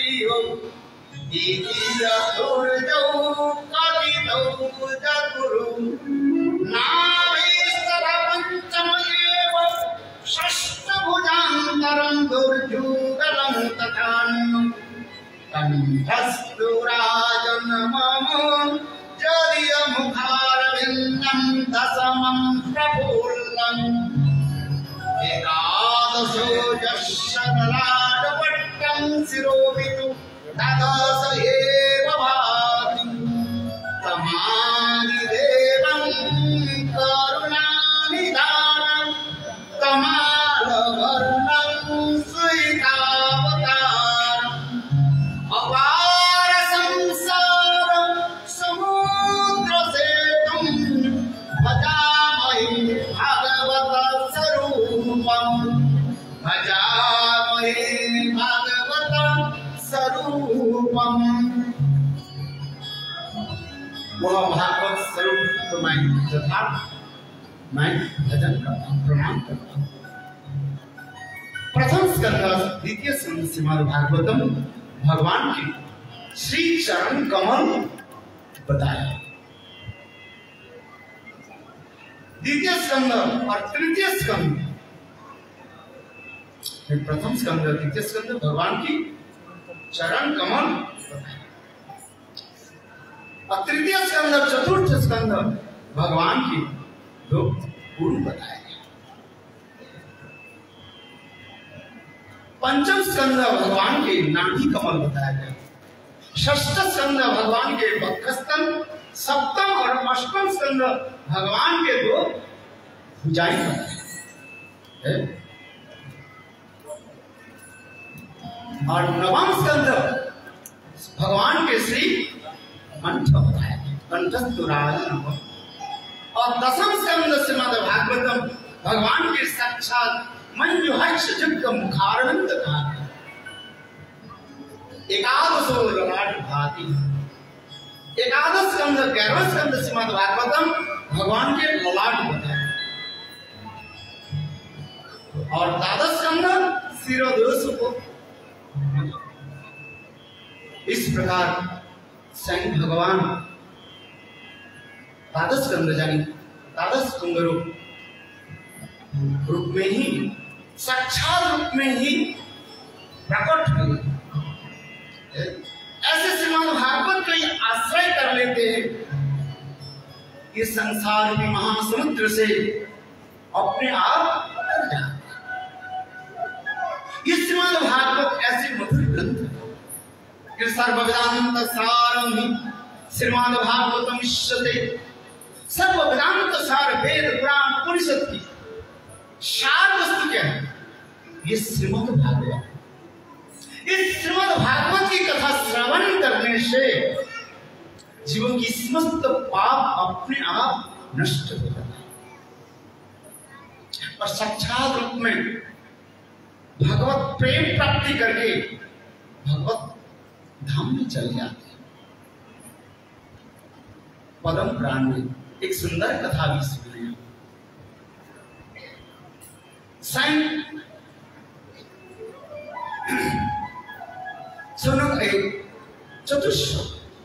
हो दुर्जौ कथितौ जगुरु नाभिस्तरपञ्चमयेव षष्ठभुजान्तरं दुर्जुगलं तथान्नं कंठस्तु राजन् मम जदीयमुखारविन्दं दशमं प्रफुल्लम् एकादशो यशरलाटपट्टं शिरोभितु तदस एव भाति तमादिदेवं करुणानिधानं तमालवर्णं स्वीतावतारम् अपार संसार समुद्रसेतुं भजामहे भगवतः स्वरूपम् भजामहे भगवतः स्वरूपम्। वह भागवत स्वरूप मैं तथा मैं भजन करता हूँ, प्रणाम करता हूँ। प्रथम स्कंद द्वितीय स्कंद श्रीमद् भागवतम भगवान की श्री चरण कमल बताया। द्वितीय स्कंद और तृतीय स्कंद, प्रथम स्कंद द्वितीय स्कंद भगवान की चरण कमल बताया और तृतीय स्कंद चतुर्थ स्कंद भगवान की दो गुण बताया गया। पंचम स्कंद भगवान के नाभि कमल बताया गया। षष्ठ स्कंद भगवान के वक्षस्थल, सप्तम और अष्टम स्कंद भगवान के दो भुजाएं बताए और नवम स्कंद भगवान के श्री कंठ बताया कंठस्थु राजन् और दसम स्कंद श्रीमद् भागवतम भगवान के साक्षात मंजुहर्ष युक्त मुखारविंद का एकादशो ललाट भाति। एकादश स्कंद 11वां स्कंद श्रीमद् भागवतम भगवान के ललाट बताए और द्वादश स्कंद शिरोधोष को। इस प्रकार स्वयं भगवान द्वादश स्कंद जानी द्वादश स्कंद रूप में ही साक्षात रूप में ही प्रकट हुए। ऐसे श्रीमद् भागवत को आश्रय कर लेते हैं कि संसार के महासमुद्र से अपने आप उतर जाते हैं। ये श्रीमद् भागवत ऐसे मधुर ग्रंथ है। सर्ववेदांत सारं हि श्रीमद् भागवतम इष्यते। सर्ववेदांत सार वेद पुराण उपनिषद की सार वस्तु क्या है? ये श्रीमद् भागवत। इस श्रीमद् भागवत की कथा श्रवण करने से जीवन की समस्त पाप अपने आप नष्ट हो जाता है और साक्षात रूप में भगवत प्रेम प्राप्ति करके भगवत धाम में चल जाते हैं। पद्म पुराण में एक सुंदर कथा भी सुनी है। सुनो एक चतुष्क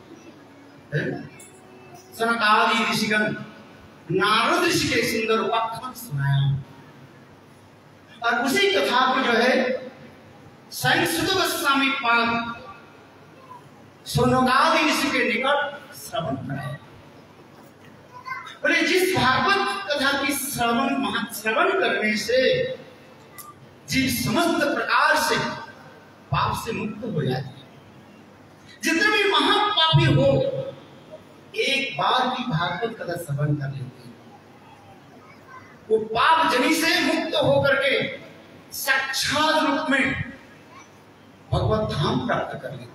सनकादि ऋषिगण नारद ऋषि के सुंदर उपाख्यान सुनाया और उसी कथा को जो है स्वयं सुत गोस्वामी पाद सोनकादि ऋषि के निकट श्रवण कराया। बोले जिस भागवत कथा की श्रवण करने से जीव समस्त प्रकार से पाप से मुक्त हो जाते हैं। जितने भी महापापी हो एक बार की भागवत कथा श्रवण कर लेते हैं, वो पाप जनी से मुक्त होकर के साक्षात रूप में भगवत धाम प्राप्त कर लेते हैं।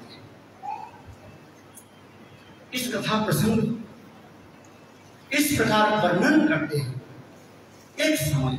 इस कथा प्रसंग इस प्रकार वर्णन करते हैं। एक समय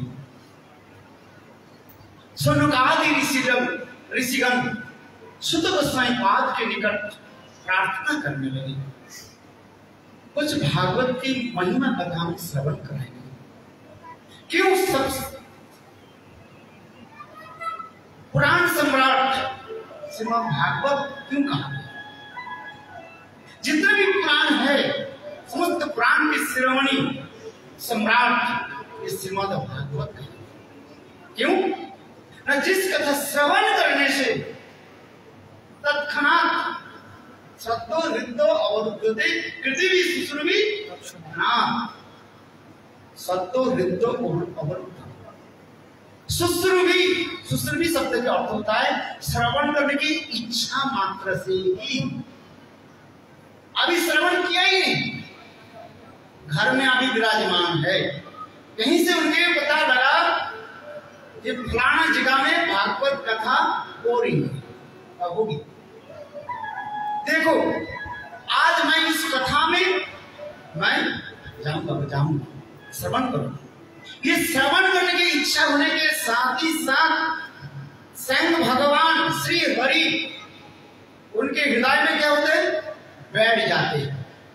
सोनकादि ऋषिगण सुत गोस्वामी पाद के निकट प्रार्थना करने लगे, कुछ भागवत की महिमा कथा में श्रवण कराएंगे। क्यों सब पुराण सम्राट श्रीमद् भागवत क्यों कहा गया? जितने भी पुराण है, समस्त पुराण के शिरोमणि सम्राट इस श्रीमद् भागवत का। क्यों? न जिस कथा श्रवण करने से तत्क्षणात सत्तो हृदय अवरुद्धते पृथ्वी सुश्रुवी ना सत्तो हृदय अवरुद्ध। सुश्रुवी, सुश्रुवी शब्द का अर्थ होता है श्रवण करने की इच्छा मात्र से ही। अभी श्रवण किया ही नहीं, घर में अभी विराजमान है, कहीं से उनके पता लगा कि फलाना जगह में भागवत कथा हो रही है, होगी। देखो आज मैं इस कथा में मैं जाऊंगा, श्रवण करूंगा। ये श्रवण करने की इच्छा होने के साथ ही साथ स्वयं भगवान श्री हरि उनके हृदय में क्या होते हैं? बैठ जाते हैं।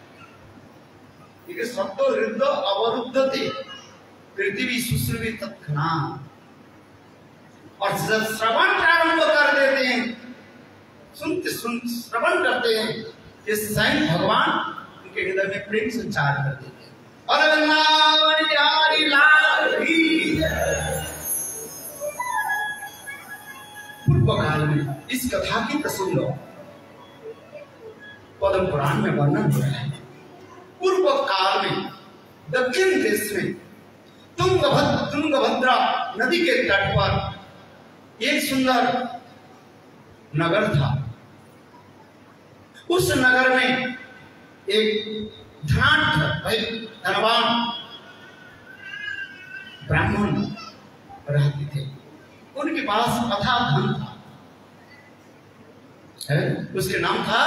सत्तो हृदय अवरुद्धते पृथ्वी सुश्रुवी तत्क्षणात्। और जब श्रवण प्रारंभ कर देते हैं, सुनते श्रवण करते हैं, ये स्वयं भगवान उनके हृदय में प्रेम संचार कर देते हैं। और वृंदावन बिहारी लाल की पूर्व काल में इस कथा की प्रसंग पद्म पुराण में वर्णन हो रहा है। पूर्व काल में दक्षिण देश में तुंगभद्रा नदी के तट पर एक सुंदर नगर था। उस नगर में एक धनवान ब्राह्मण रहते थे। उनके पास अथाह धन था। उसके नाम था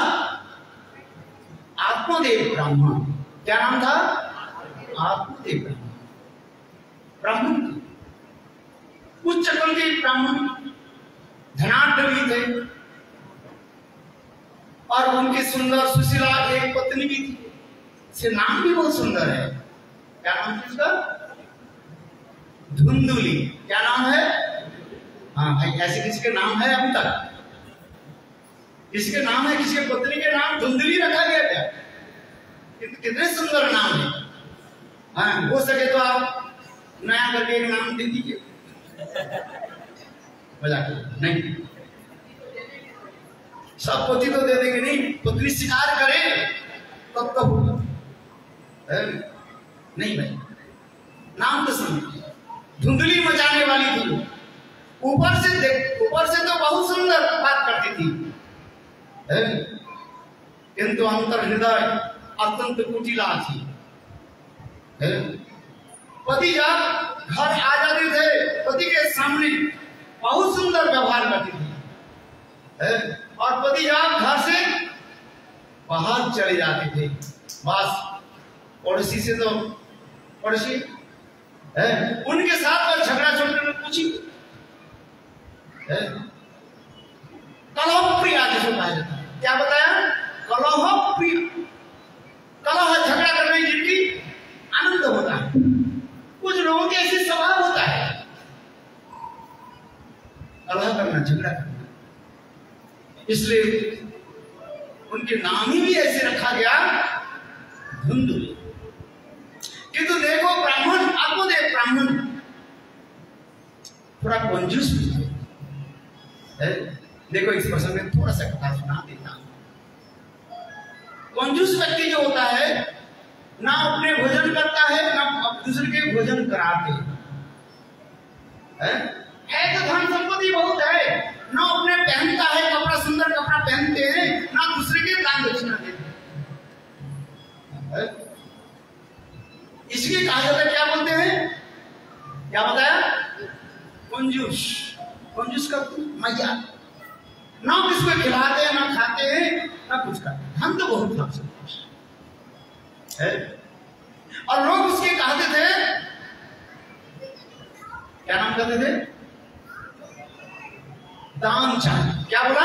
आत्मदेव ब्राह्मण। क्या नाम था? आत्मदेव ब्राह्मण। उच्च कुंडी ब्राह्मण, धनाढ्य भी थे और उनकी सुंदर सुशीला एक पत्नी भी थी। से नाम भी बहुत सुंदर है। क्या नाम है उसका? धुंधुली। क्या नाम है? हाँ भाई, ऐसे किसी के नाम है अभी तक? किसी के नाम है, किसी के पत्नी के नाम धुंधुली रखा गया क्या? कितने सुंदर नाम है। हाँ, हो सके तो आप नया करके एक नाम दे दीजिए। मजाक नहीं, सब पति तो दे देंगे नहीं, पत्नी शिकार करे तब तो होगा। नहीं भाई, नाम तो समझिए। धुंधली मचाने वाली थी। ऊपर से तो बहुत सुंदर बात करती थी, किंतु अंतर हृदय अत्यंत कुटिला थी। पति जब घर आ जाते थे, पति के सामने बहुत सुंदर व्यवहार करती थी, और पति जब घर से बाहर चले जाते थे, बस पड़ोसी से तो पड़ोसी उनके साथ तो झगड़ा छोड़ने में पूछी कलह प्रिय जिसको कहा जाता है। क्या बताया? कलह प्रिय। कलह झगड़ा करने जिनकी आनंद होता है। कुछ लोगों के ऐसे स्वभाव होता है, कलह करना, झगड़ा करना। इसलिए उनके नाम ही भी ऐसे रखा गया, धुंधुली। किंतु देखो ब्राह्मण, आत्मदेव ब्राह्मण थोड़ा कंजूस भी थे। देखो इस प्रसंग में थोड़ा सा कथा सुना देता हूं। कंजूस व्यक्ति जो होता है, ना अपने भोजन करता है, ना दूसरे के भोजन कराते है तो धन संपत्ति बहुत है, ना अपने पहनता है कपड़ा, सुंदर कपड़ा पहनते हैं, ना दूसरे के दान दक्षिणा देते हैं। इसलिए कहा जाता है, क्या बोलते हैं? क्या बताया? कंजूस। कंजूस का मैया, ना किसको खिलाते हैं, ना खाते हैं, ना कुछ करते हैं। हम तो बहुत लाभ है। और लोग उसके कहते थे, क्या नाम कहते थे? दान चाह। क्या बोला?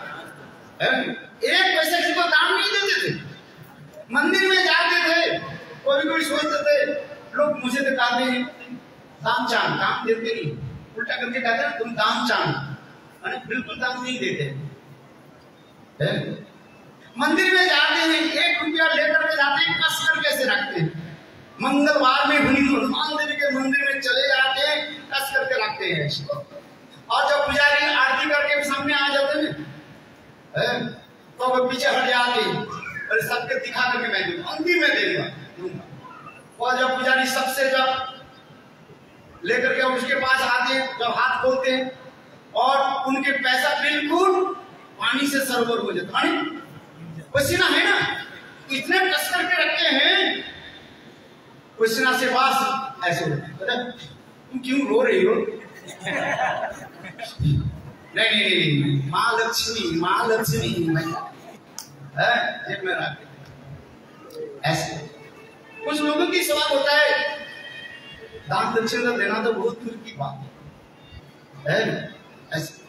एक पैसे किसी को दान नहीं देते थे। मंदिर में जाते थे, कोई सोचते थे लोग मुझे दिखाते हैं दान चांद, दान देते नहीं, उल्टा करके कहते हैं तुम दान चांद, बिल्कुल दान नहीं देते। है? मंदिर में जाते हैं, 1 रुपया लेकर के जाते हैं, कस कर कैसे रखते हैं। मंगलवार में हनुमान देवी के मंदिर में चले जाते हैं, कस करके रखते हैं इसको। और जब पुजारी आरती करके सामने आ जाते हैं तो वो पीछे हट जाते हैं और सबके दिखा करके मैं दूंगा, अंतिम में दूंगा। और जब पुजारी सबसे जब लेकर के उसके पास आते हैं, जब हाथ खोलते हैं और उनके पैसा बिल्कुल पानी से सरोवर हो जाता है, पसीना है ना, इतने कस करके रखते हैं, पसीना से बास ऐसे होता है। तुम क्यों रो रही हो? नहीं, माँ लक्ष्मी जेब में रख। ऐसे कुछ लोगों की स्वभाव होता है, दान दक्षिणा देना तो बहुत दूर की बात है। ऐसे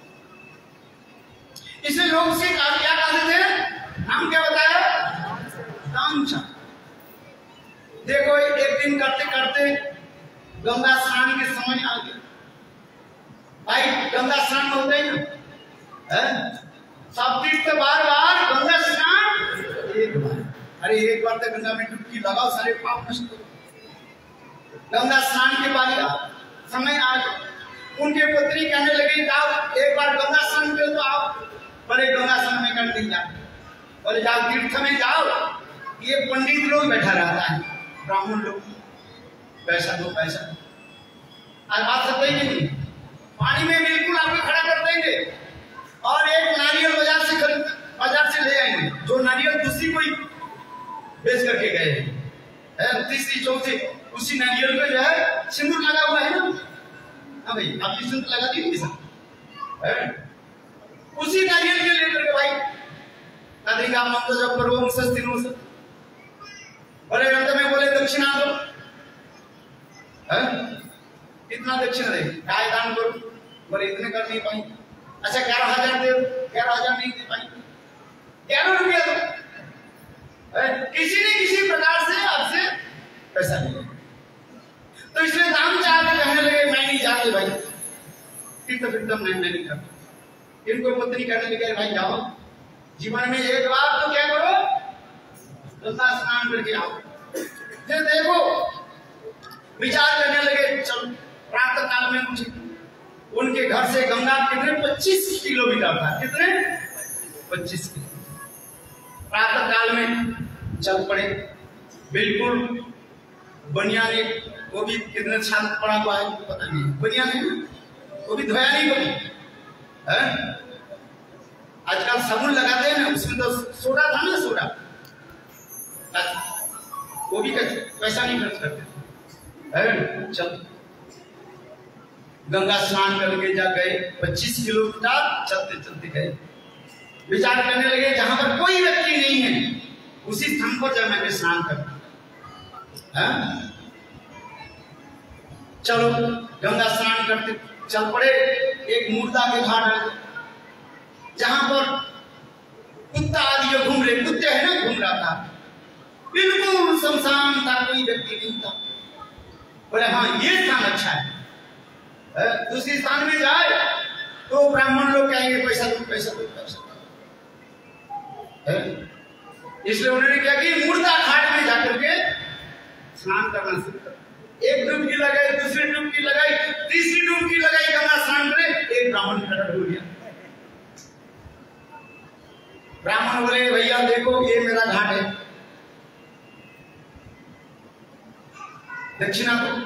इसलिए लोग उसे क्या कहते थे, नाम क्या बताया? दानचंद। देखो एक दिन करते करते गंगा स्नान के समय आ गया। भाई गंगा स्नान होता है ना, सब तीर्थ बार गंगा स्नान एक बार। अरे एक बार तो गंगा में डुबकी लगाओ, सारे पाप नष्ट हो। गंगा स्नान के बाद समय आ गया। उनके पुत्री कहने लगे जाओ एक बार गंगा स्नान कर तो आओ। बड़े गंगा स्नान में करते जाओ, बोले जाओ तीर्थ में जाओ। ये पंडित लोग बैठा रहता है, ब्राह्मण लोग, पैसा दो पैसा। आज बात सब नहीं, पानी में बिल्कुल आपको खड़ा कर देंगे और एक नारियल बाजार से ले आएंगे, जो नारियल दूसरी कोई बेच करके गए हैं, तीसरी चौथी, उसी नारियल पे जो है सिंदूर लगा हुआ है ना। हाँ भाई, आपकी सिंदूर लगा दी उसी नारियल के लेकर के भाई अधिका मंत्र जब करो सस्तिनो से बोले अंत में बोले दक्षिणा दो। कितना दक्षिणा दे? गाय दान करो, बोले इतने कर नहीं पाई। अच्छा 11,000 दे, 11,000 नहीं दे पाई, 11 रुपया दो। किसी न किसी प्रकार से आपसे पैसा मिले। तो इसलिए दाम चाह कहने लगे मैं नहीं जाते भाई, तीर्थम नहीं करता। इनको पत्नी कहने लगे भाई जाओ, जीवन में एक बार तो क्या करो, गंगा स्नान करके आओ। फिर देखो विचार करने लगे, चलो प्रातः काल में मुझे उनके घर से गंगा कितने 25 किलोमीटर था, कितने 25 किलोमीटर। प्रातः काल में चल पड़े, बिल्कुल बनियाने, वो भी कितने साल पड़ा हुआ है पता नहीं, बनियाने वो भी धोया नहीं कभी। आजकल साबुन लगाते हैं ना, उसमें तो सोडा था ना, सोडा, वो भी पैसा नहीं खर्च करते। चल गंगा स्नान करके जा गए, 25 किलोमीटर चलते चलते गए। विचार करने लगे जहां पर कोई व्यक्ति नहीं है उसी स्थान पर जब मैं स्नान कर, चलो गंगा स्नान करते चल पड़े। एक मुर्दा के घाट है जहां पर कुत्ता आदि जो घूम रहे, कुत्ते है ना, घूम रहा था, बिल्कुल शमशान था, कोई व्यक्ति नहीं था। बोले हाँ ये स्थान अच्छा है। दूसरी स्थान में जाए तो ब्राह्मण लोग कहेंगे पैसा दो पैसा दो पैसा दो। इसलिए उन्होंने क्या कि मुर्दा घाट में जाकर के स्नान करना शुरू कर। एक डुबकी लगाई, दूसरी डुबकी लगाई, तीसरी डुबकी लगाई, गंगा स्नान करे, एक ब्राह्मण प्रकट हो गया। ब्राह्मण बोले भैया देखो ये मेरा घाट है, दक्षिणा को।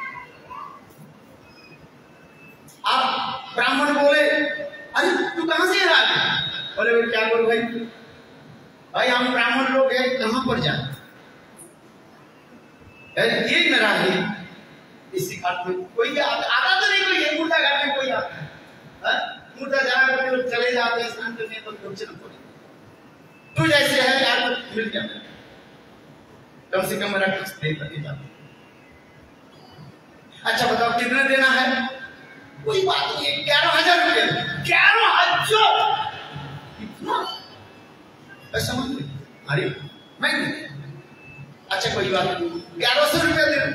आप ब्राह्मण बोले अरे तू कहां से आ गया? बोले क्या करूं भाई, भाई हम ब्राह्मण लोग हैं, कहां पर जाए, ये मेरा है। इसी घाट में कोई आता तो नहीं, कोई है मुर्दा घाट में कोई आता है, मुर्दा जाना करके लोग चले जाते हैं स्नान करने, तो दक्षिणा को तू जैसे है यार मिल गया, कम से कम मेरा कुछ दे करके जाता। अच्छा बताओ कितने देना है? कोई बात नहीं, 11,000 रुपये। 11,000 कितना पैसा मांग रहे? अरे मैं अच्छा कोई बात नहीं, 1100 रुपये दे।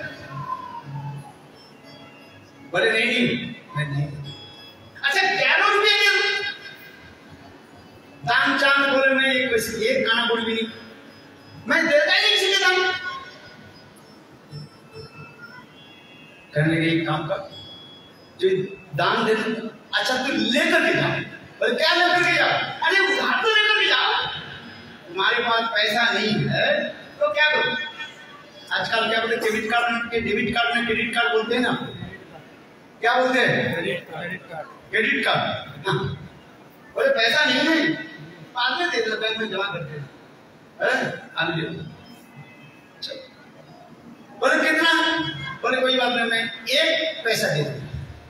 बोले नहीं। अच्छा 11 रुपये दे। दान चांद बोले पैसे एक खाना बोल भी नहीं, मैं देता ही नहीं किसी के दाम। कहने लगे एक काम कर, जो दान दे, अच्छा तू लेकर के जा। बोले क्या लेकर के जा? अरे उधार तो लेकर के जा। तुम्हारे पास पैसा नहीं है तो क्या करो? आजकल क्या बोलते, डेबिट कार्ड में क्रेडिट कार्ड बोलते हैं ना, क्या बोलते हैं? Credit card. हाँ, बोले पैसा नहीं है, बाद में दे दो, बैंक में जमा करते हैं, आगे बोले कितना? बोले कोई बात नहीं, मैं एक पैसा दे दूंगा।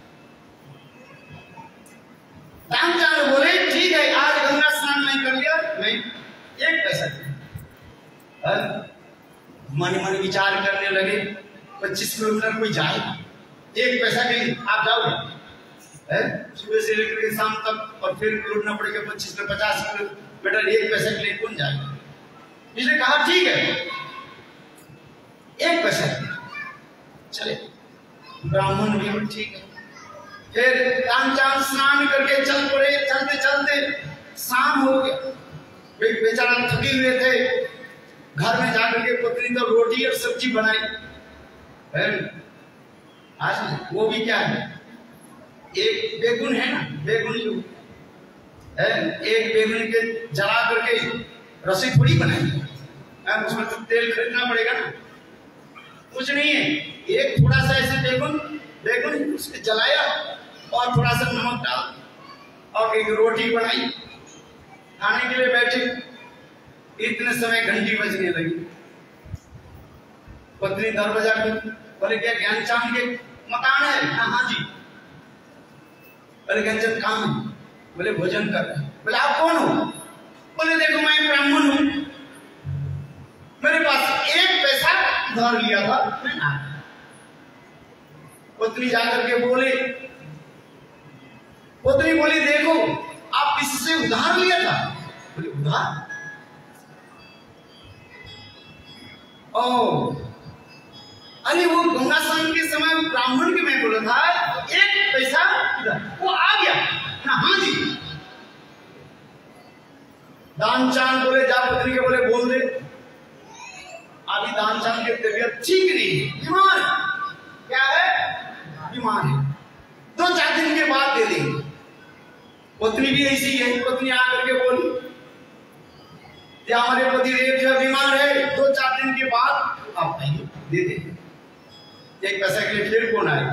दामचांद बोले ठीक है, आज गंगा स्नान नहीं कर लिया, मैं एक पैसा दे। मन मन विचार करने लगे, 25 किलोमीटर कोई जाएगा एक पैसा के लिए? आप जाओगे सुबह से लेकर के शाम तक, और फिर लौटना पड़ेगा 25 से 50 किलोमीटर, एक पैसा के लिए कौन जाएगा? इसने कहा ठीक है, एक पैसा चले। ब्राह्मण भी ठीक है। फिर दामचांद स्नान करके चल पड़े। चलते चलते शाम हो गया, बेचारा थके हुए थे। घर में जाकर के पत्नी तो रोटी और सब्जी बनाई। आज वो भी क्या है, एक बेगुन है ना, बेगुन जो है, एक बेगुन के जला करके रसोई थोड़ी बनाई, उसमें तो तेल खरीदना पड़ेगा ना, कुछ नहीं है। एक थोड़ा सा ऐसे बेगुन उसके जलाया और थोड़ा सा नमक डाल और एक रोटी बनाई, खाने के लिए बैठे। इतने समय घंटी बजने लगी। पत्नी दरवाजा खोली, बोले क्या ज्ञानचांद के मकान है? हाँ जी। बोले ज्ञानचंद कहाँ है? बोले भोजन कर रहे। बोले आप कौन हो? बोले देखो मैं ब्राह्मण हूं, मेरे पास एक पैसा उधार लिया था। पत्नी जाकर के बोले, पत्नी बोली देखो आप इससे उधार लिया था। बोले उधार? ओ अरे वो गंगा स्नान के समय ब्राह्मण के मैं बोला था एक पैसा वो आ गया ना। हाँ जी। दामचांद बोले जा पत्नी के बोले बोल दे अभी दामचांद की तबीयत ठीक नहीं है, बीमार। क्या है? बीमार है, 2-4 दिन के बाद दे देंगे। पत्नी भी ऐसी है, पत्नी आकर के बोली क्या हमारे पति देव जो बीमार है, 2-4 दिन के बाद आप आइए दे देंगे। एक पैसा के लिए फिर कौन आएगा?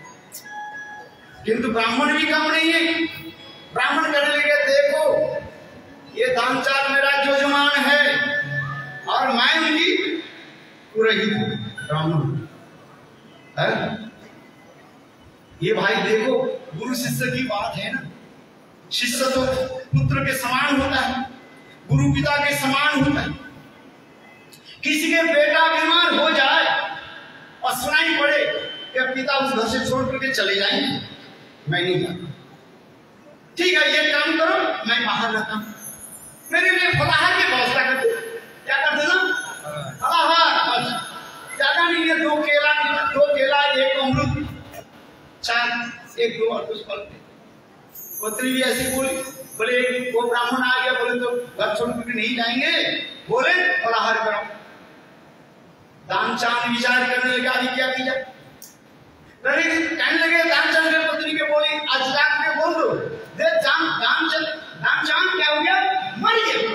किंतु ब्राह्मण भी कम नहीं है। ब्राह्मण कहने लगे देखो ये दामचांद मेरा यजमान है और मैं उनकी पुरोहित ब्राह्मण है। ये भाई देखो गुरु शिष्य की बात है ना, शिष्य तो पुत्र के समान होता है, गुरु पिता के समान होता है। किसी के बेटा बीमार हो जाए और सुनाई पड़े कि पिता उस घर से छोड़ करके चले जाएंगे, मैं नहीं जाता। ठीक है ये काम करो, मैं बाहर रहता हूं, मेरे लिए फलाहार की व्यवस्था कर दो। क्या कर देना? फलाहार। ज्यादा नहीं है, 2 केला 1 अमरूद, 4 1-2 और कुछ फल। पत्नी भी ऐसी बोली, बोले वो ब्राह्मण आ गया, बोले तो घर छोड़ करके नहीं जाएंगे, बोले फलाहार करो। दामचांद विचार करने लगा अभी क्या किया। कहने लगे दामचांद के पत्नी के बोली आज जाकर के बोल दो दे दामचांद क्या हो गया? मर गया।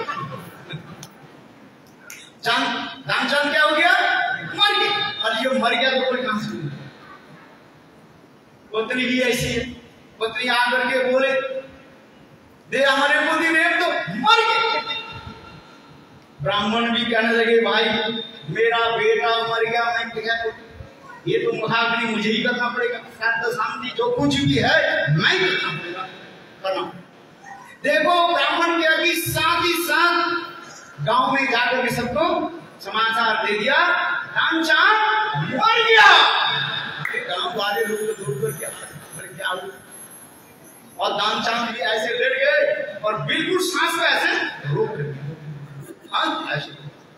दामचांद क्या हो गया? मर गया। और ये मर गया तो कोई कहां से? पत्नी भी ऐसी है, पत्नी आकर के बोले दे हमारे पति देव तो मर गए। ब्राह्मण भी कहने लगे भाई मेरा बेटा मर गया, मैं क्या करूं? ये तो महाग्नि मुझे ही करना पड़ेगा, शांति जो कुछ भी है मैं करना पड़ेगा, करना। देखो ब्राह्मण क्या कि साथ ही साथ गांव में जाकर के सबको समाचार दे दिया दामचांद मर गया। गांव वाले लोग तो दूर कर क्या हुआ? और दामचांद भी ऐसे लेट गए और बिल्कुल सांस को ऐसे रोक दिया। हाँ ऐसे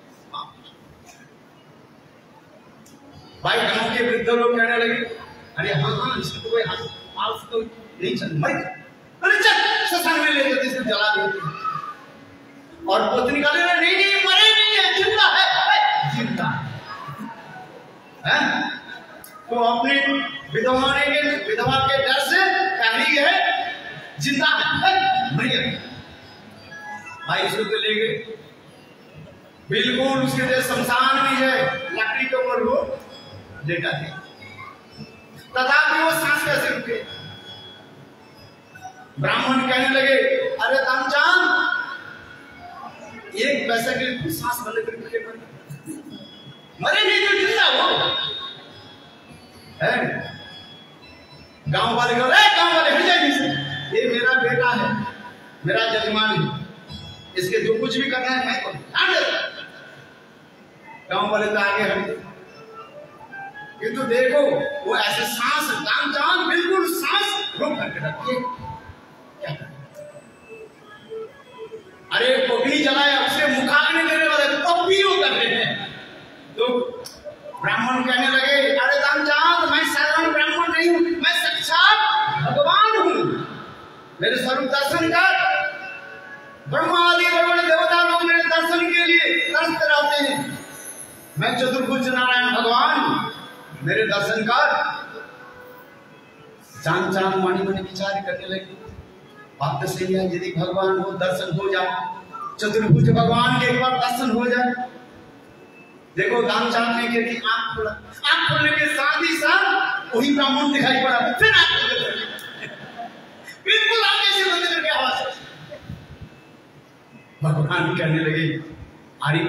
भाई गांव के वृद्ध लोग कहने लगे अरे हाँ इसको तो कोई हाथ तो नहीं चल, मर अरे चल शमशान में ले जाते इसको जला देते। और पत्नी का नहीं नहीं मरे नहीं है, जिंदा है, जिंदा है। तो अपनी विधवा के डर से कह रही है जिंदा है, मरिया। भाई उसको तो ले गए, बिल्कुल उसके देश शमशान में है, लकड़ी के ऊपर वो लेटा है, तथापि वो सांस कैसे रुके। ब्राह्मण कहने लगे अरे तामचांद, एक पैसा के लिए सांस बंद करके मरे नहीं तो जिंदा हो है। गांव वाले गांव वाले हट जाइए, ये मेरा बेटा है, मेरा जजमान है, इसके जो कुछ भी करना है मैं करूं। गांव वाले तो आगे हटे, किंतु देखो वो ऐसे सांस तामचांद बिल्कुल सांस रोक करके रखिए। क्या अरे कोबी जलाया, उसे मुखाग्नि देने वाले तब भी वो कर रहे हैं। तो ब्राह्मण कहने लगे अरे तामचांद, मैं साधारण ब्राह्मण नहीं हूं, मैं साक्षात भगवान हूं, मेरे स्वरूप दर्शन कर। ब्रह्मा आदि बड़े देवता लोग मेरे दर्शन के लिए तरसते रहते हैं। मैं चतुर्भुज नारायण भगवान, मेरे दर्शन कर। चांद मानी मनी विचार करने लगे, बात तो सही है, यदि भगवान हो दर्शन हो जाए, चतुर्भुज भगवान के एक बार दर्शन हो जाए। देखो दामचांद ने क्या की आंख खोला, आंख खोलने के साथ ही साथ वही ब्राह्मण दिखाई पड़ा, फिर आंख खोले, बिल्कुल आगे से बंद करके आवाज। भगवान कहने लगे अरे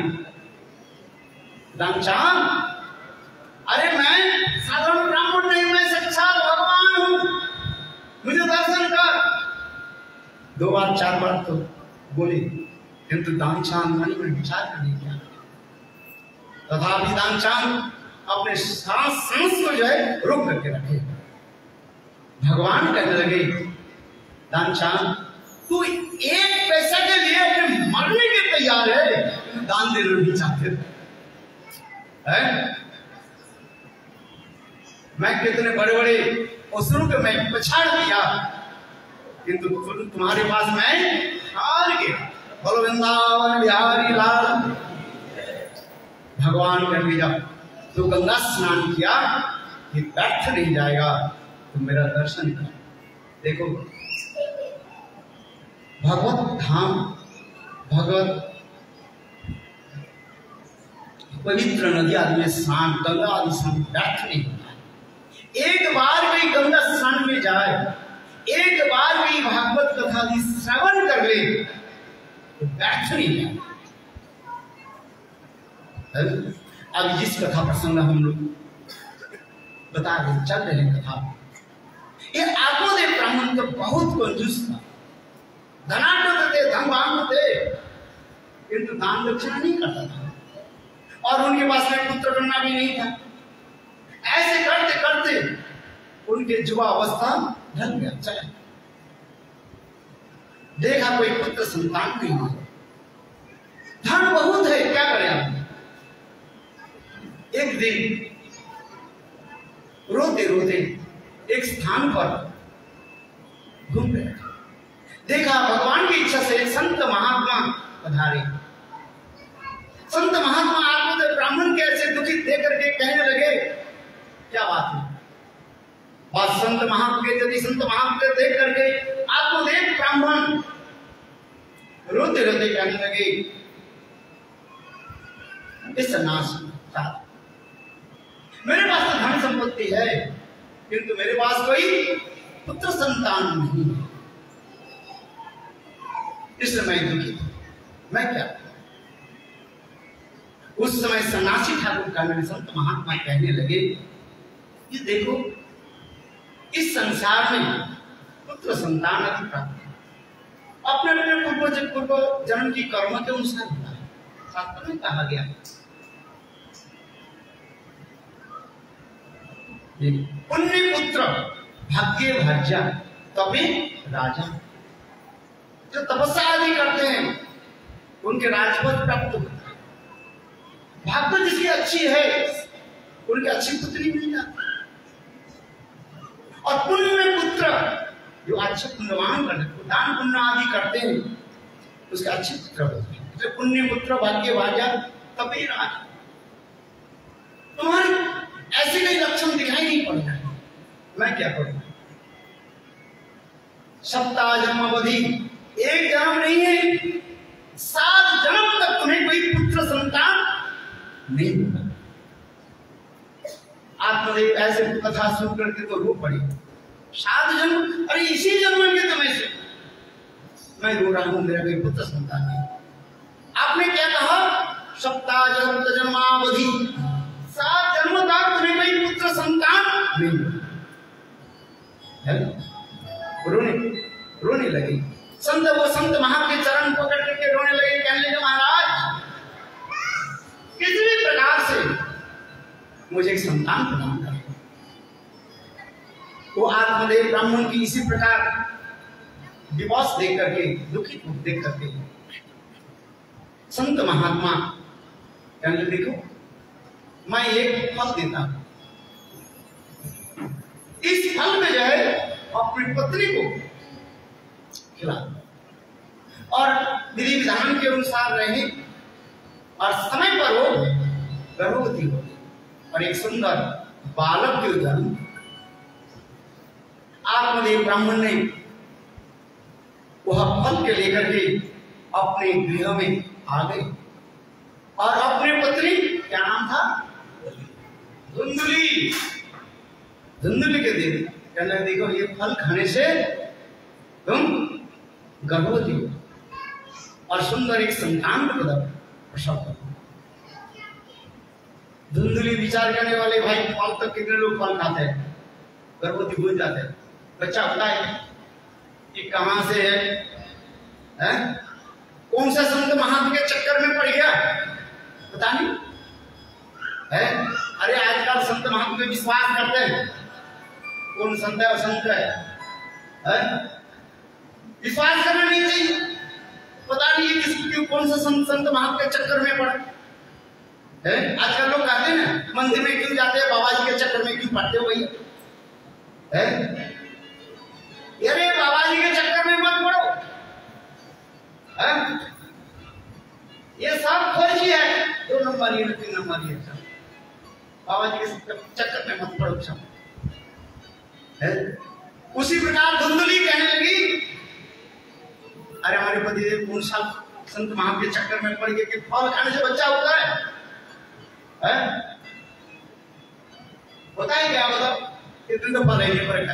दामचांद, अरे मैं साधारण ब्राह्मण नहीं, मैं साक्षात भगवान हूं, मुझे दर्शन कर। 2 बार 4 बार तो बोले, किंतु दामचांद मन में विचार करने क्या, तथापि दामचांद अपने सांस को जो है रोक करके रखे। भगवान कहने लगे दामचांद, तू 1 पैसा के लिए अपने मरने के तैयार है, दान देना नहीं चाहते है? मैं कितने बड़े बड़े असुरों को मैं पछाड़ दिया, किंतु तुम्हारे पास मैं हार गया। बोलो वृंदावन बिहारी लाल। भगवान कह दिया तो गंगा स्नान किया, ये व्यर्थ नहीं जाएगा, तुम मेरा दर्शन कर। देखो भगवत धाम, भगवत पवित्र नदी आदि में स्नान, गंगा आदि स्नान व्यर्थ नहीं होता है। एक बार भी गंगा स्नान में जाए, एक बार भी भागवत कथा की श्रवण कर ले तो व्यर्थ नहीं है। अब जिस कथा प्रसंग हम लोग बता रहे चल रहे कथा, ये आत्मदेव ब्राह्मण तो बहुत कंजूस था, धनाढ्य थे, धनवान थे, किंतु दान दक्षिणा नहीं करता था और उनके पास में पुत्र कन्या भी नहीं था। ऐसे करते करते उनके युवा अवस्था ढल गया, चला। देखा कोई पुत्र संतान नहीं है, धन बहुत है, क्या करें आप। एक दिन रोते रोते एक स्थान पर घूम गए, देखा भगवान की इच्छा से एक संत महात्मा पधारे। संत महात्मा आत्मदेव ब्राह्मण के ऐसे दुखित देख करके कहने लगे, क्या बात है। और संत महात्मा देख करके आत्मदेव ब्राह्मण रोते रोते कहने लगे, इस सन्यासी मेरे पास तो धन संपत्ति है, किंतु मेरे पास कोई पुत्र संतान नहीं है, इसलिए मैं दुखित हूं, मैं क्या। उस समय सन्यासी ठाकुर का संत महात्मा कहने लगे, ये देखो इस संसार में पुत्र संतान की प्राप्ति अपने अपने पूर्व जन्म की कर्म के अनुसार होता है। शास्त्र में कहा गया पुण्य पुत्र भाग्य भाज्या तभी राजा। जो तपस्या आदि करते हैं उनके राजपद प्राप्त होता है। भाग्य जिसकी अच्छी है उनकी अच्छी पुत्री मिल जाती है। और पुण्य में पुत्र जो अच्छे पुण्यवान करते, दान पुण्य आदि करते हैं, उसके अच्छे पुत्र होते हैं। तो पुण्य पुत्र भाग्य भाग्य तभी राज। तुम्हारे ऐसे कई लक्षण दिखाई नहीं पड़ रहे, मैं क्या करूं? सप्ताह जन्म अवधि, एक जन्म नहीं है, 7 जन्म तक तुम्हें कोई पुत्र संतान नहीं होगा। आत्मदेव ऐसे कथा सुन करके तो रो पड़ी। 7 जन्म, अरे इसी जन्म में तो मैं रो रहा हूं, मेरा कोई पुत्र संतान नहीं। आपने क्या कहा? सप्ताह जन्म जन्मावधि, 7 जन्म तक तुम्हें कोई पुत्र संतान नहीं होगा। रोने लगे संत। वो संत महात्मा के चरण पकड़ करके रोने लगे, कहने लगे महाराज किसी भी प्रकार से मुझे एक संतान प्रदान करें। वो आत्मदेव ब्राह्मण की इसी प्रकार विवश देख करके, दुखित देख करके संत महात्मा कहने लगे देखो मैं एक फल देता हूं, इस फल में जो है अपनी पत्नी को खिला और विधि विधान के अनुसार रहे और समय पर वो गर्भवती हो और एक सुंदर बालक के जन्म। आत्मदेव ब्राह्मण ने वह फल के लेकर के अपने गृह में आ गए और अपनी पत्नी, क्या नाम था? धुंधुली। धुंधुली के दे दी, कहने देखो ये फल खाने से तुम गर्भवती हो और सुंदर एक संतान प्रसव करो। धुंधुली विचार करने वाले, भाई फल तक कितने लोग फल खाते हैं, गर्भवती हो जाते हैं, बच्चा होता है कि कहां से है? कौन सा संत महात्मा के चक्कर में पड़ गया पता नहीं है। अरे आजकल संत महात्मा पे विश्वास करते हैं, कौन संत है असंत है? विश्वास करना नहीं चाहिए। पता नहीं है किसकी कौन सा संत महात्मा के चक्कर में पड़ा है। आजकल लोग कहते हैं ना मंदिर में क्यों जाते हैं, बाबा जी के चक्कर में क्यों पड़ते हो भैया? अरे बाबा जी के चक्कर में मत पड़ो, ये सब फर्जी है। 2 नंबर ये 3 नंबर ये सब बाबा जी के चक्कर में मत पड़ो सब। उसी प्रकार धुंधुली कहने लगी अरे हमारे पतिदेव कौन सा संत महात्मा के चक्कर में पड़ गए कि फल खाने से बच्चा होता है? होता है क्या? बताओ कितने तो फल है ये पर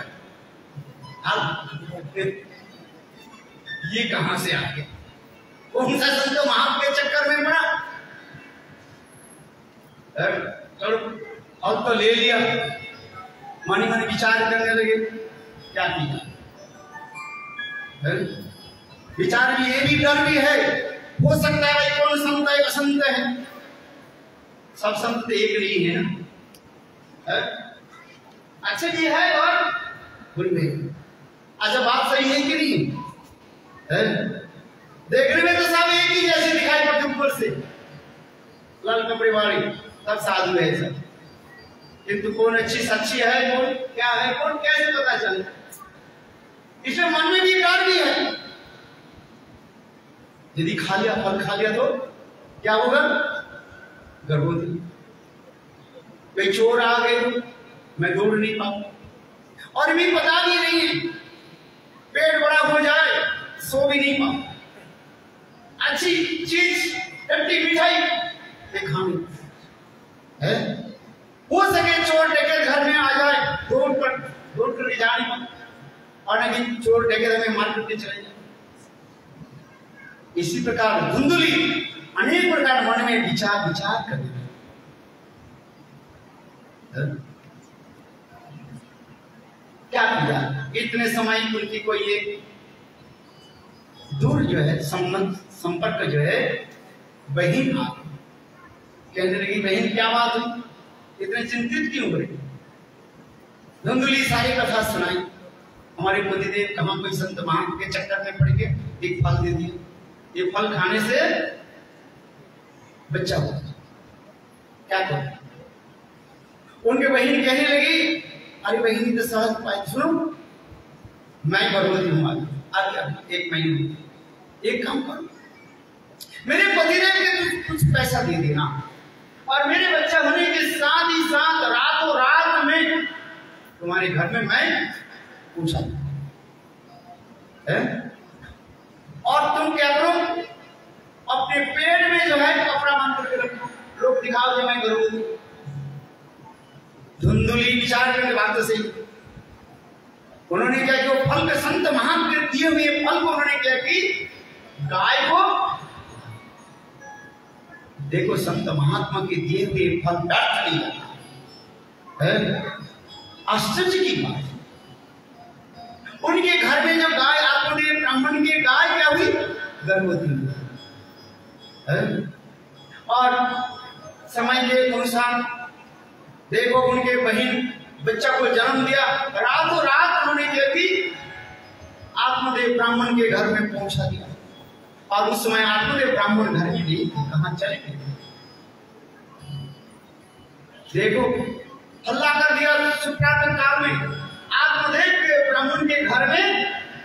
ये कहां से आ गया? कौन सा संत महात्मा के चक्कर में पड़ा? चलो और तो ले लिया। मानी मानी विचार करने लगे, क्या किया? विचार में ये भी डर भी है, हो सकता है भाई कौन संत है असंत है, सब संत तो एक नहीं है ना। अच्छा ये है और भूल गए। अच्छा बात सही है कि नहीं है? देखने में तो सब एक ही जैसे दिखाई पड़ते, ऊपर से लाल कपड़े वाली सब साधु है सब, किंतु कौन अच्छी सच्ची है, कौन क्या है, कौन कैसे पता चले? इसमें मन में भी डर भी है, यदि खा लिया फल खा लिया तो क्या होगा? गर्भवती। कोई चोर आ गए तो मैं दौड़ नहीं पाऊं, और भी पता भी नहीं है, पेट बड़ा हो जाए सो भी नहीं पाऊं, अच्छी चीज टट्टी मिठाई खानी है, हो सके चोर लेकर घर में आ जाए दौड़ कर ले जाने, और नहीं चोर लेकर हमें मार करके चले जाए। इसी प्रकार धुंधुली अनेक प्रकार मन में विचार करने लगी। क्या किया? इतने समय उनकी कोई एक दूर जो है संपर्क जो है बहन आ गई, कहने लगी बहन क्या बात हुई, इतने चिंतित क्यों हो रही? धुंधुली सारी कथा सुनाई, हमारे पतिदेव कहाँ कोई संत महात्मा के चक्कर में पड़ गए, एक फल दे दिया, ये फल खाने से बच्चा होगा, क्या करें? उनके बहन कहने लगी अरे बहनी तो सहज पाई, सुनो मैं गर्भवती हूं आगे 1 महीने, एक काम करो पैसा दे देना, और मेरे बच्चा होने के साथ ही साथ रातों रात में तुम्हारे घर में मैं पूछा है, और तुम क्या करो, अपने पेट में जो है कपड़ा बांध करके रखो, लोग दिखाओ जो मैं करूँ। धुंधुली विचार करके बात तो सही। उन्होंने क्या किया, फल के संत महात्मा के दिए हुए फल को उन्होंने क्या की, गाय को, देखो संत महात्मा के दिए हुए फल व्यर्थ नहीं जाता है। आश्चर्य की बात, उनके घर में जब गाय आत्मदेव ब्राह्मण की गाय क्या हुई, गर्भवती हुई है, और समय के अनुसार देखो उनके बहन बच्चा को जन्म दिया, रातों रात उन्होंने क्या की, आत्मदेव ब्राह्मण के घर में पहुंचा दिया, और उस समय आत्मदेव ब्राह्मण घर में नहीं थे, कहां चले गए। देखो हल्ला कर दिया सुप्रातन काल में, आत्मदेव के ब्राह्मण के घर में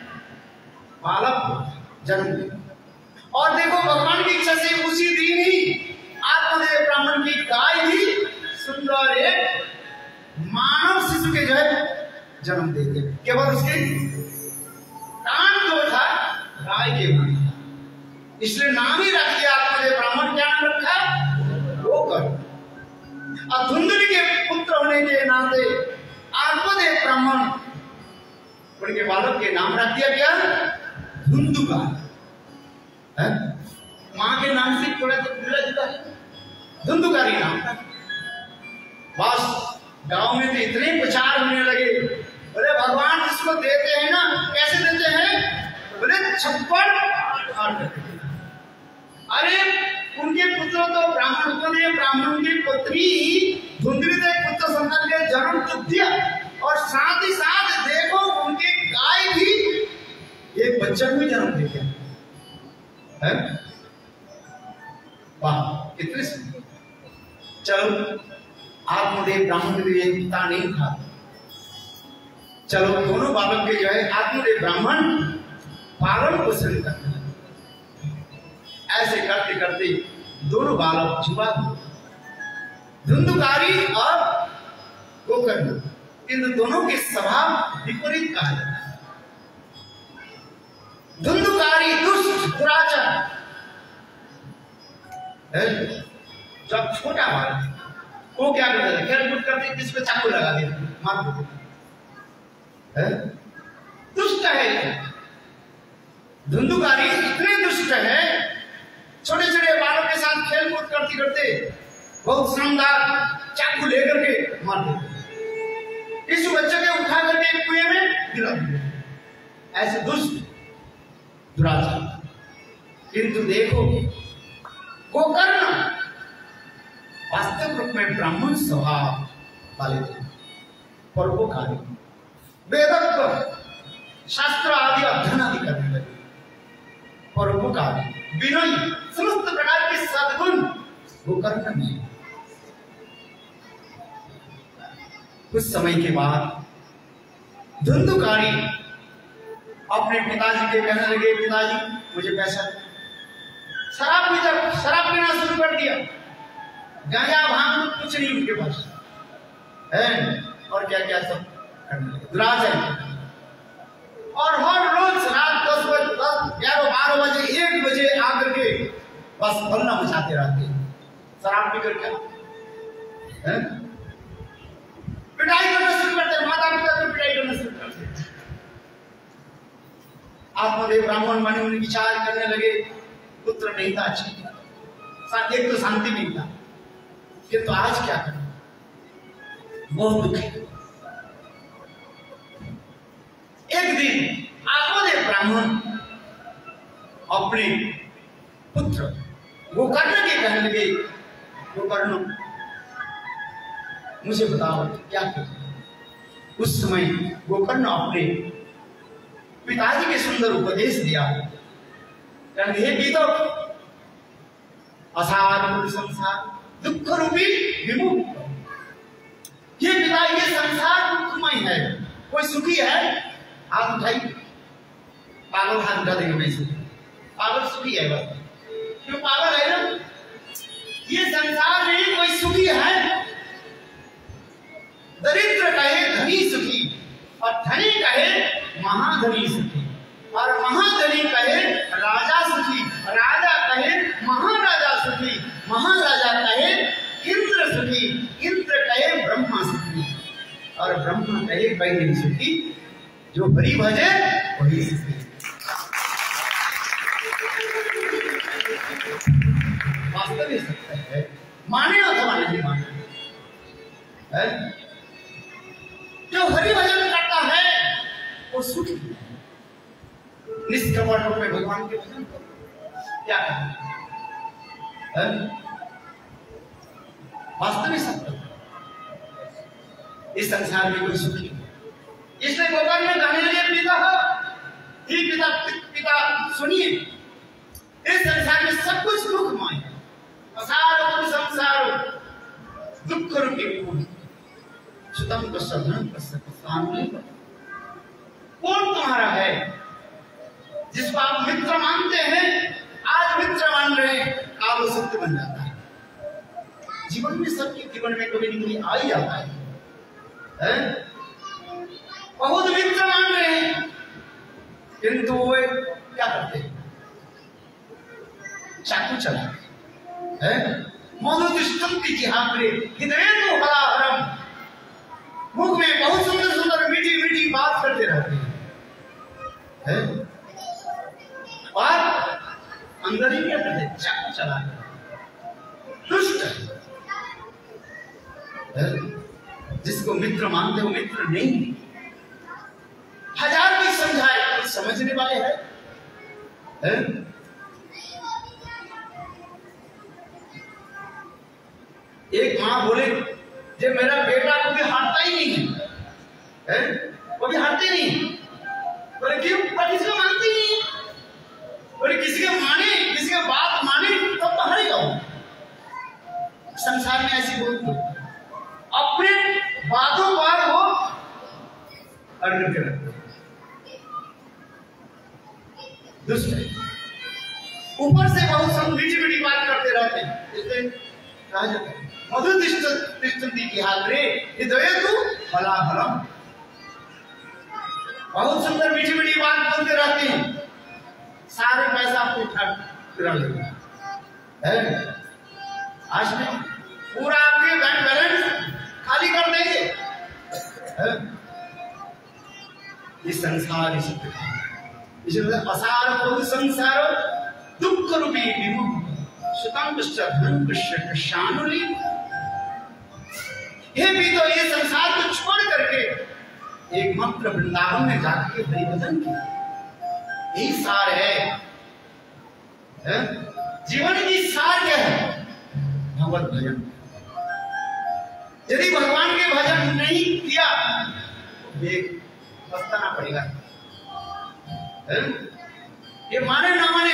बालक जन्म दिया, और देखो भगवान की इच्छा से उसी दिन ही आत्मदेव ब्राह्मण की गाय भी सुंदर एक मानव शिशु के जो है जन्म दे दिया। केवल उसके कान जो था गाय के बना, इसलिए नाम ही रख दिया आत्मदेव ब्राह्मण। क्या नाम रखा, गोकर। और धुंधुली के पुत्र होने के नाते आत्मदेव ब्राह्मण उनके बालक के नाम रख दिया गया धुंधुकार। मां के नाम से थोड़ा तो मिला जुला है, धुंधुकारी नाम। बस गांव में तो इतने प्रचार होने लगे, बोले भगवान जिसको देते हैं ना, कैसे देते हैं, बोले छप्पड़ हार करते। अरे उनके पुत्र तो ब्राह्मण ने ब्राह्मण की पुत्री धुंधुली से पुत्र संतान के जन्म तो दिया, और साथ ही साथ देखो उनके गाय भी एक बच्चा भी जन्म दे दिया है। वाह कितने सुंदर। चलो आत्मदेव ब्राह्मण के लिए पिता नहीं था, चलो दोनों बालक के जो है आत्मदेव ब्राह्मण पालन पोषण करते हैं। ऐसे करते करते दोनों बालक जुआ, धुंधुकारी और गोकर्ण, इन दोनों के स्वभाव विपरीत कहा जाता है। धुंधुकारी दुष्ट दुराचार, जब छोटा बालक वो क्या करता है, खेल कूद करते किस पे चाकू लगा देते, मार देते, दुष्ट है। धुंधुकारी इतने दुष्ट है, छोटे छोटे बालक के साथ खेल कूद करते करते बहुत शानदार चाकू लेकर के मार देते, इस बच्चे के उठा करके कुएं में गिरा देते। ऐसे दुष्ट दुराचार। किंतु देखो गोकर्ण वास्तव रूप में ब्राह्मण स्वभाव वाले थे, परोपकारी, वेदत्व शास्त्र आदि अध्ययन आदि करने लगे, परोपकारी, विनयी, समस्त प्रकार के सद्गुण गोकर्ण में। कुछ समय के बाद धुंधुकारी अपने पिताजी के कहने लगे, पिताजी मुझे पैसा, शराब पीना शुरू कर दिया, गांजा भांग कुछ नहीं उनके पास है, और क्या क्या सब करने लगे दुराचार। और हर रोज रात 10 बजे 11 12 बजे 1 बजे आकर के बस हल्ला मचाते रहते, शराब पीकर क्या पिटाई करना शुरू करते, माता पिता को पिटाई करना शुरू करते। आत्मदेव ब्राह्मण मन में विचार करने लगे, पुत्र नहीं था, अच्छी एक तो शांति नहीं था, तो आज क्या करें, बहुत दुख है। एक दिन आत्मदेव ब्राह्मण अपने पुत्र गोकर्ण के कहने लगे, गोकर्ण मुझे बताओ क्या करें। उस समय गोकर्ण अपने पिताजी के सुंदर उपदेश दिया, कहने हे पिता, असार संसार दुख रूपी विमुक्त, ये पिता ये संसार दुखमय है, कोई सुखी है हाथ उठाई, पागल हाथ उठा देंगे, मैं सुखी, पागल सुखी है बस, क्यों पागल है ना, सुखी है, दरिद्र कहे धनी सुखी, और धनी कहे महाधनी सुखी, और महाधनी कहे राजा सुखी, राजा कहे महाराजा सुखी, महाराजा कहे इंद्र सुखी, इंद्र कहे ब्रह्मा सुखी, और ब्रह्मा कहे कोई नहीं सुखी, जो हरि भजे वही सुखी। वास्तविक सत्य है, माने अथवा नहीं माने, जो हरि भजन करता है वो सुखी है। निष्कपट रूप में भगवान के भजन करो, क्या है? वास्तविक सत्य इस संसार में कोई सुखी नहीं। इसलिए गोपाल में कहने लगे पिता हो, ही पिता पिता सुनिए, इस संसार में सब कुछ दुखमय है। असार संसार दुख रूपी सुतम को सधन कौन तुम्हारा है जिसको आप मित्र मानते हैं, आज मित्र मान रहे हैं, काल सत्य बन जाता है। जीवन में सबके जीवन में कभी न कभी आ ही जाता है, बहुत मित्र मान रहे हैं, किंतु वो क्या करते हैं, चाकू चलाते हैं। मधुतिष्ठन्ति जिहाग्रे हृदयेन हलाहरम, मुख में बहुत सुंदर सुंदर मीठी मीठी बात करते रहते हैं, और अंदर ही क्या करते, चाकू चलाते, दुष्ट है। जिसको मित्र मानते हो मित्र नहीं, हजार भी समझाए कोई समझने वाले हैं? एक माँ बोले जब मेरा बेटा कभी हारता ही नहीं है, कभी हारते नहीं, बोले क्यों, किसी को मानते ही नहीं, बोले किसी का माने, किसी का बात माने तब तो हारेगा वो। संसार में ऐसी बहुत लोग अपने बातों पर वो अर्जुन के रखते, दुष्ट है, ऊपर से बहुत सब मीठी मीठी बात करते रहते हैं। इसलिए कहा जाता है मधुतिष्ठन्ति जिहाग्रे हृदयेन हलाहरम, बहुत सुंदर मीठी मीठी बात बोलते रहते हैं, सारे पैसा आपको उठा लेंगे, आज नहीं पूरा आपके बैंक बैलेंस खाली कर देंगे। ये संसार इसी प्रकार, इसलिए असार बहुत संसार दुख रूपी विमुख सुतम धन कृष्णानुली। ये भी तो ये संसार को छोड़ करके एकमात्र वृंदावन में जाकर हरिभजन किया, यही सार है। जीवन की सार क्या है, भगवत भजन। यदि भगवान के भजन नहीं किया पछताना पड़ेगा, ये माने ना माने,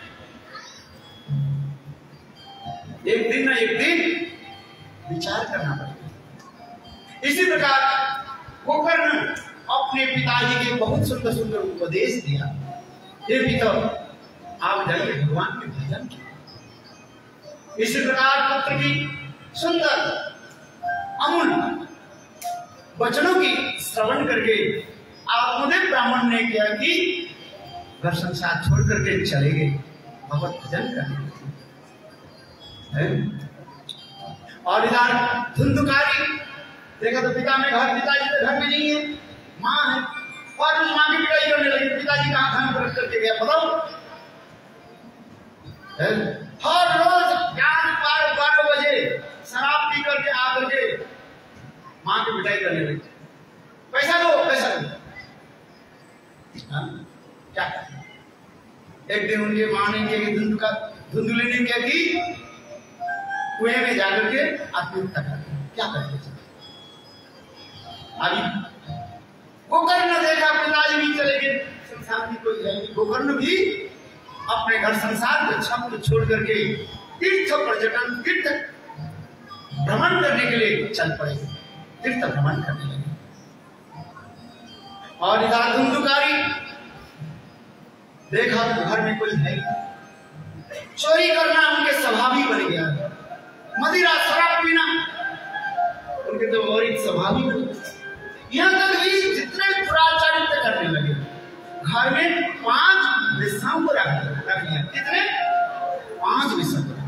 एक दिन ना एक दिन विचार करना पड़ेगा। इसी प्रकार गोकर्ण अपने पिताजी के बहुत सुंदर सुंदर उपदेश दिया, ये पिता आप जाइए भगवान के भजन किए। इसी प्रकार पुत्र की सुंदर अमूल्य वचनों की श्रवण करके आत्मदेव ब्राह्मण ने क्या कि घर संसार छोड़ करके चले गए भगवत भजन करने। और इधर धुंधुकारी देखा तो पिता में घर, पिताजी तो घर में नहीं है, माँ है, और उस माँ की पिटाई करने लगी। पिताजी कहाँ खान व्रत करके गया बताओ, हर रोज 11-12 बजे शराब पी करके आ करके माँ की पिटाई करने लगी। पैसा दो, पैसा दो, क्या एक दिन उनके माँ ने किया, धुंधुली ने क्या की, कुएं में जाकर के आत्महत्या कर, क्या करते अभी गोकर्ण देखा पिताजी भी चले गए, संसार की कोई है नहीं, गोकर्ण भी अपने घर संसार को छप छोड़ करके तीर्थ पर्यटन, तीर्थ भ्रमण करने के लिए चल पड़े, तीर्थ भ्रमण करने लगे। और इधर धुंधुकारी देखा तो घर में कोई है, चोरी करना उनके स्वभाव ही बन गया, मदिरा शराब पीना उनके तो और स्वाभाविक। यहाँ तक भी जितने दुराचारित्य करने लगे, घर में 5 वेश्याओं को रख दिया। कितने? 5 वेश्याओं को।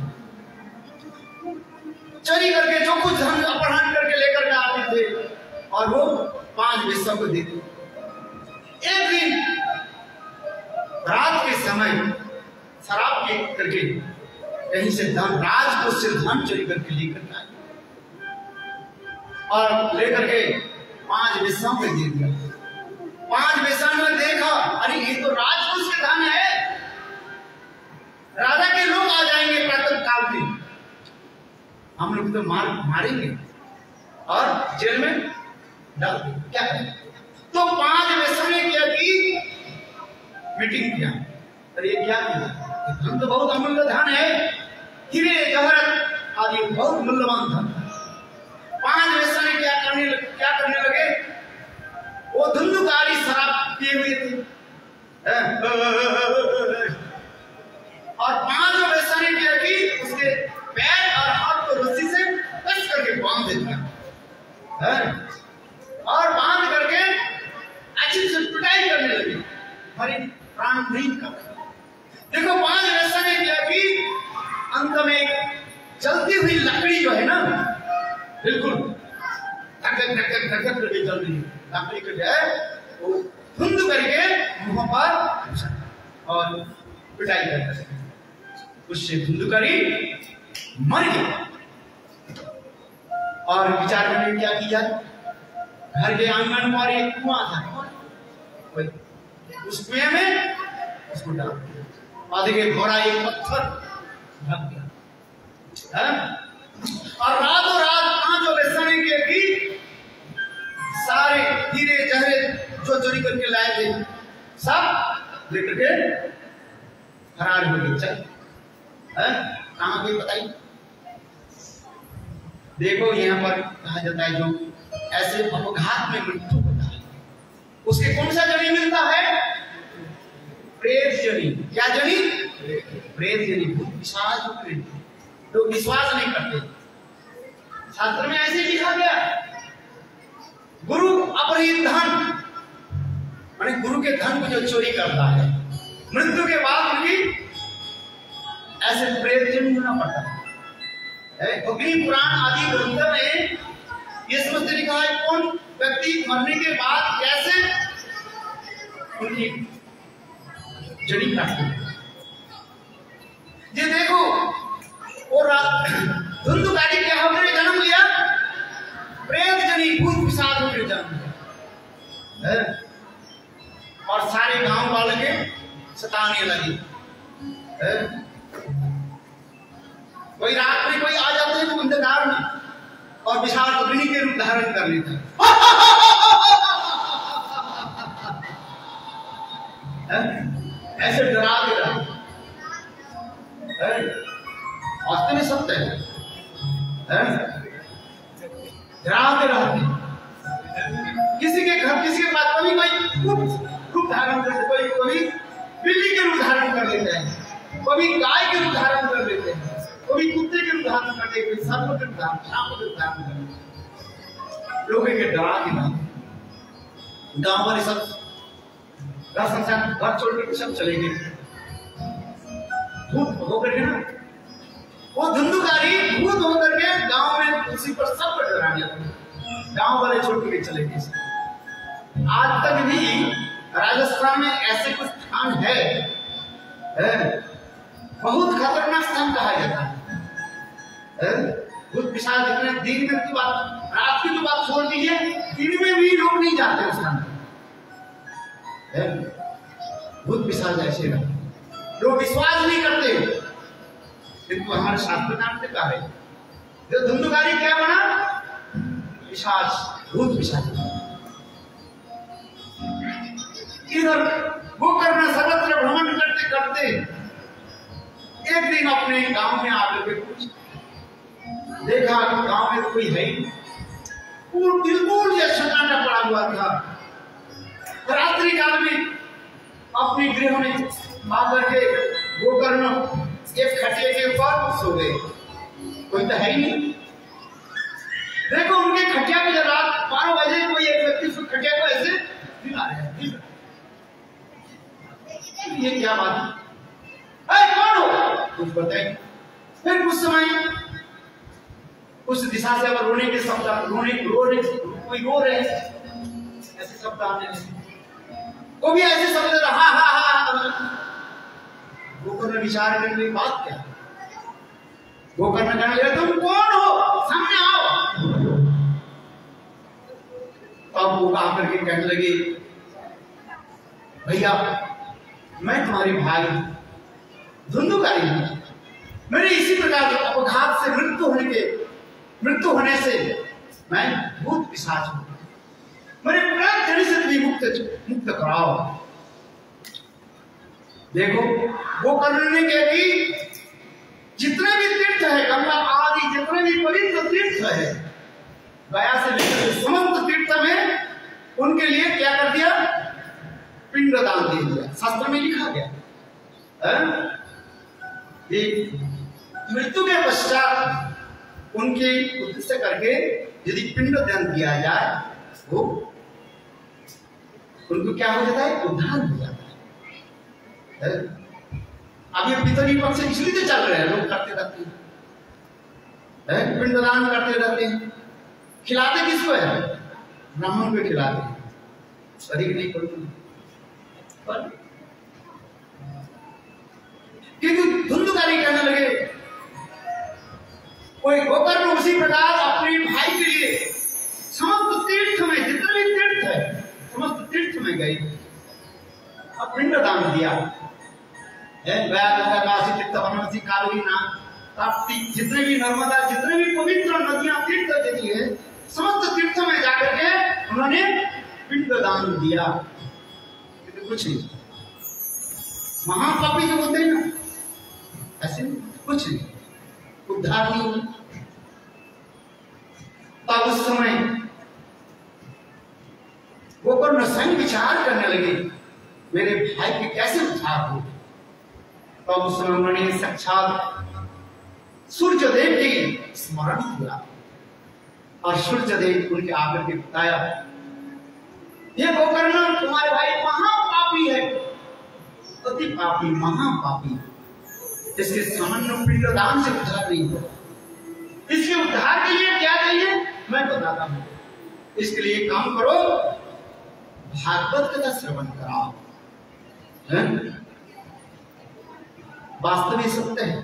चोरी करके जो कुछ धन अपहरण करके लेकर के आते थे और वो 5 वेश्याओं को देते। एक दिन रात के समय शराब के करके कहीं से धन, राजकोष से धन चोरी करके लेकर आए और लेकर के 5 वेश्याओं को दे दिया। 5 वेश्याओं ने देखा, अरे ये तो राजकोष के धन है, राजा के लोग आ जाएंगे प्रातः काल में, हम लोग तो मारेंगे और जेल में डाल देंगे, क्या करें? तो 5 वेश्याओं ने क्या की? मीटिंग किया। अरे ये क्या किया? धन तो बहुत अमूल्य धन है, हीरे जवाहरात आदि बहुत मूल्यवान धन। 5 वेश्याओं ने क्या करने लगे? वो धुंधुकारी शराब पिए हुए थे और 5 वेश्याओं ने क्या की? उसके पैर और हाथ को रस्सी से कस करके बांध दिया और बांध करके अच्छी से पिटाई करने लगी, हमारी प्राण नहीं कर। देखो 5 वेश्याओं ने क्या की? अंत में जलती हुई लकड़ी जो है ना, बिल्कुल धक करके जल रही लकड़ी को जो है वो धुंध करके मुंह पर और पिटाई करते, उससे धुंधकारी मर गया। और विचार करने क्या किया? घर के आंगन पर एक कुआं था, उस कुएं में उसको डाल दिया, आधे के घोड़ा एक पत्थर ढक गया और रातों रात 5 वेश्याओं ने क्या की? सारे हीरे जवाहरात जो चोरी करके लाए थे सब लेकर के फरार हो गए। चल कहां गई बताइए? देखो यहाँ पर कहा जाता है जो ऐसे अपघात में मृत्यु होता है उसके कौन सा जनी मिलता है? प्रेत जनी। क्या जनी? प्रेत जनी। विश्वास लोग विश्वास नहीं करते। शास्त्र में ऐसे लिखा गया, गुरु अपहृत धन, माने गुरु के धन को जो चोरी करता है मृत्यु के बाद उनकी ऐसे प्रेत जनी होना पड़ता है। अग्नि पुराण आदि ग्रंथों में ये समझते लिखा है कौन व्यक्ति मरने के बाद कैसे उनकी जड़ी काटती है। ये देखो और धुंधुकारी क्या होकर जन्म लिया? प्रेत जनी, भूत पिशाच होकर जन्म लिया और सारे गांव वाले के सताने लगे। कोई रात में कोई आ जाते हैं तो अंधकार में और विशाल अग्नि के रूप धारण कर लेते हैं। ऐसे डरा के रहते, वास्तव में सत्य है, डरा के रहते। किसी के घर किसी के पास कभी कोई रूप धारण करते, कोई बिल्ली के रूप धारण कर लेते हैं, कभी गाय के रूप धारण कर लेते हैं, कभी कुत्ते के रूप धारण करते हैं, कोई सर्प के रूप धारण, सांप के रूप धारण करते हैं। लोगों के डरा के नाम गांव वाले सब संसार घर छोड़कर सब चले गए। भूत होकर के ना, वो धुंधुकारी भूत होकर के गांव में उसी पर सब पर डरा दिया, गांव वाले छोड़ के चले गए। आज तक भी राजस्थान में ऐसे कुछ स्थान है बहुत खतरनाक स्थान कहा जाता है। भूत पिशाच इतने दिन में की बात, रात की तो बात छोड़ दीजिए, दिन में भी लोग नहीं जाते उस स्थान। भूत पिशाच ऐसे लोग विश्वास नहीं करते, किंतु हमारे शास्त्र नाम से कहा है जो धुंधुकारी क्या बना? पिशाच, भूत पिशाच। इधर वो करना सर्वत्र भ्रमण करते करते एक दिन अपने गांव में आकर के कुछ देखा, गांव में कोई है ही, बिल्कुल ये सन्नाटा पड़ा हुआ था। रात्रि काल में अपने गृह में आकर के गोकर्ण एक खटिया के ऊपर सो गए। कोई तो है ही नहीं। देखो उनके खटिया पे जब रात 12 बजे कोई एक व्यक्ति उस खटिया को ऐसे हिला रहा है, ये क्या बात है? कौन हो? कुछ बताइए। फिर कुछ समय उस दिशा से अगर रोने के शब्द, रोने कोई रो रहे ऐसे शब्द आने लगे, वो भी ऐसे शब्द रहा गोकर्ण विचार करने की बात क्या? गोकर्ण कहने लगे तुम कौन हो, सामने आओ। तब वो आकर के कहने लगे भैया मैं तुम्हारे भाई धुंधुकारी हूं, मेरे इसी प्रकार के अपघात से मृत्यु होने से मैं भूत पिशाच हूं, मेरे प्राण जड़ी से भी मुक्त कराओ। देखो वो करने के भी जितने भी तीर्थ है, गंगा आदि जितने भी पवित्र तीर्थ है, गया से लेकर समस्त तीर्थ में उनके लिए क्या कर दिया? पिंड दान दे दिया। शास्त्र में लिखा गया मृत्यु के पश्चात उनके उद्देश्य करके यदि पिंड दान दिया जाए वो उनको क्या हो जाता है? उद्धार हो जाता है। अब ये पितरी पक्ष इसलिए तो चल रहे हैं, लोग करते रहते हैं, पिंडदान करते रहते हैं। खिलाते किसको है? ब्राह्मण को खिलाते हैं, शरीर नहीं करते। क्योंकि धुंधुकारी कहने लगे कोई गोकर्ण उसी प्रकार अपने भाई के लिए समस्त तीर्थ में जितने भी तीर्थ है समस्त तीर्थ में गई, अब पिंड दान दिया। गया गंगा काशी तीर्थ वनवासी कावेरी नाम ताप्ती जितने भी नर्मदा जितने भी पवित्र नदियां तीर्थ देती है समस्त तीर्थ में जाकर के उन्होंने पिंड दान दिया। कुछ नहीं, महापापी जो होते हैं ना ऐसे कुछ नहीं, उद्धार नहीं हुआ। तब उस समय गोकर्ण स्वयं विचार करने लगे मेरे भाई के कैसे उद्धार हो। तब उस समय उन्होंने साक्षात सूर्यदेव की स्मरण किया और सूर्यदेव उनके आकर के बताया ये गोकर्ण तुम्हारे भाई महापापी है, अति पापी महापापी, इसके सामान्य पिंड दान से उद्धार नहीं हो। इसके उद्धार के लिए क्या चाहिए मैं बताता हूं। इसके लिए काम करो, भागवत कथा श्रवण कराओ। वास्तविक सत्य है,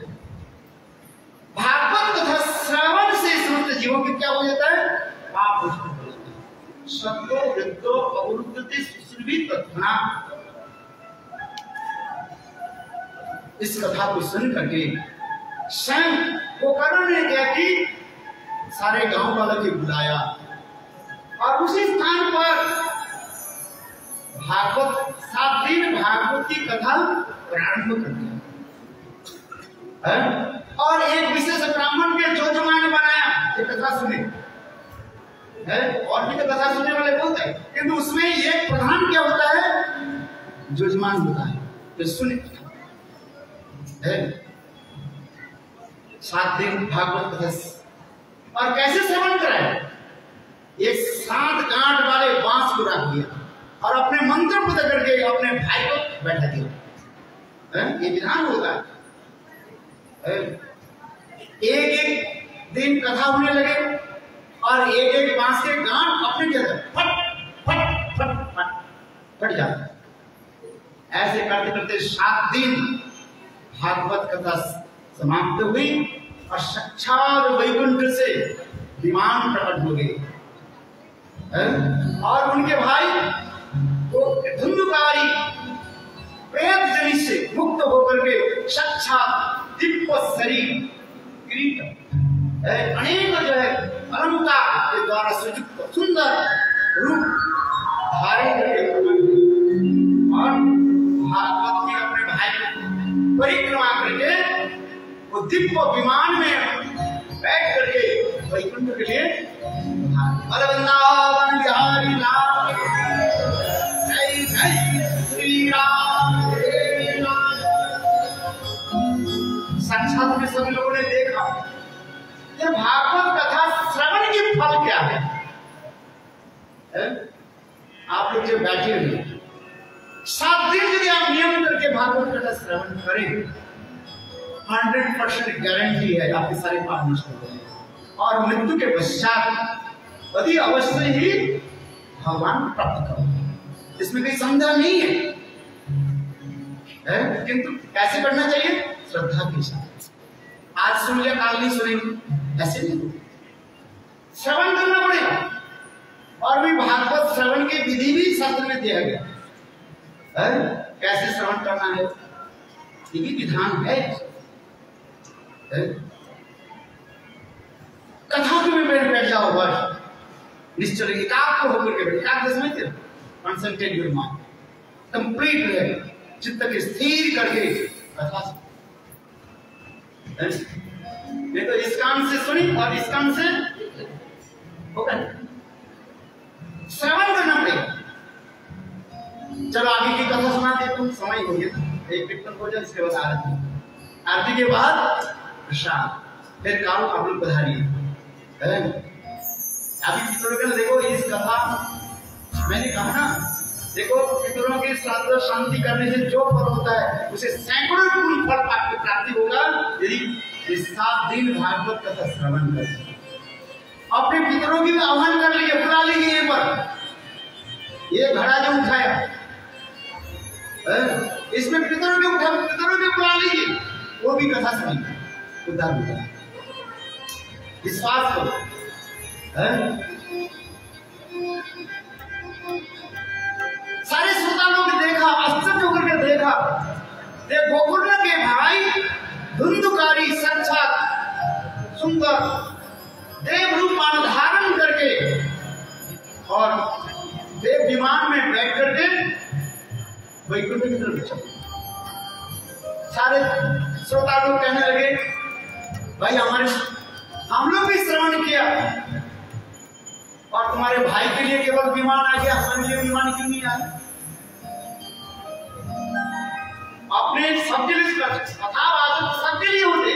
भागवत कथा श्रवण से समस्त जीवों के क्या हो जाता है? पाप नष्ट हो जाता है। सत्यो वृद्धो अवरुद्धते सुश्रुभित तत्क्षणा। इस कथा को सुन करके स्वयं गोकर्ण ने क्या की सारे गांव वालों को बुलाया और उसी स्थान पर भागवत 7 दिन भागवत की कथा प्रारंभ कर दिया और एक विशेष ब्राह्मण के जोजमान बनाया। ये कथा सुने और भी तो कथा सुनने वाले बोलते हैं, किंतु उसमें एक प्रधान क्या होता है? जोजमान होता है। तो सुने 7 दिन भागवत कथा और कैसे श्रवण कराए? एक 7 गांठ वाले बांस को रख दिया और अपने मंत्र पुत्र करके अपने भाई को बैठा दिया। ये विधान होता है। एक दिन कथा होने लगे और एक बांस के गांठ अपने जगह फट फट फट फट फट जाता। ऐसे करते करते 7 दिन भागवत कथा समाप्त हुई और साक्षात वैकुंठ से विमान प्रकट हो गए और उनके भाई वो धुंधुकारी प्रेत जनि से मुक्त होकर के साक्षात दिव्य शरीर किरीट अनेक जो है अलंकार के द्वारा सुयुक्त सुंदर रूप धारण करके और भागवत में अपने भाई को परिक्रमा करके वो दिव्य विमान में बैठ करके वैकुंठ के लिए वृंदावन बिहारी लाल जय जय श्री राम। साक्षात में सभी लोगों ने देखा ये भागवत कथा श्रवण की फल क्या है? आप लोग जो बैठे हुए 7 दिन यदि आप नियम करके भागवत कथा श्रवण करें, 100% गारंटी है आपके सारे पाप नष्ट हो जाएंगे और मृत्यु के पश्चात अति अवश्य ही भगवान प्राप्त करोगे, इसमें कोई संदेह नहीं है। किंतु कैसे करना चाहिए? श्रद्धा के साथ। आज सुन लिया काल नहीं सुनेंगे, ऐसे नहीं, श्रवण करना पड़ेगा। और भी भागवत श्रवण की विधि भी शास्त्र में दिया गया है, कैसे श्रवण करना है, ये भी विधान है। कथा को भी बैठ जाओ, बस निश्चल एकाग्र होकर के, एकाग्र समझते हो, कंसंट्रेट योर माइंड, कंप्लीट है, चित्त के स्थिर करके कथा नहीं तो इस कान से सुनी और इस कान से होगा, श्रवण करना पड़ेगा। चलो आगे की कथा सुना दे, तुम समय हो गया, एक कीर्तन हो जाए, इसके बाद आरती, आरती के बाद प्रसाद, फिर काल आप लोग पधारिए। अभी पितरों के देखो इस कथा मैंने कहा ना, देखो पितरों की श्राद्ध शांति करने से जो फल होता है उसे सैकड़ों गुण फल आपको प्राप्ति होगा यदि इस 7 दिन भागवत कथा श्रवण करें। अपने पितरों की भी आह्वान कर लीजिए, बुला लीजिए पर ये घड़ा जो उठाया इसमें पितरों के उठा, पितरों के बुला लीजिए, वो भी कथा सुनेंगे, उद्धार होगा, विश्वास करो। सारे श्रोता लोग देखा, आश्चर्य होकर के देखा, गोकुल के भाई धुंधुकारी साक्षात सुंदर देव रूप धारण करके और देव विमान में बैठ करके वैकुंठ की तरफ चले। सारे श्रोता लोग कहने लगे, भाई हम लोग भी श्रवण किया और तुम्हारे भाई के लिए केवल विमान आ गया, हमारे लिए विमान क्यों नहीं आया? अपने सबके लिए कथा सबके लिए होते,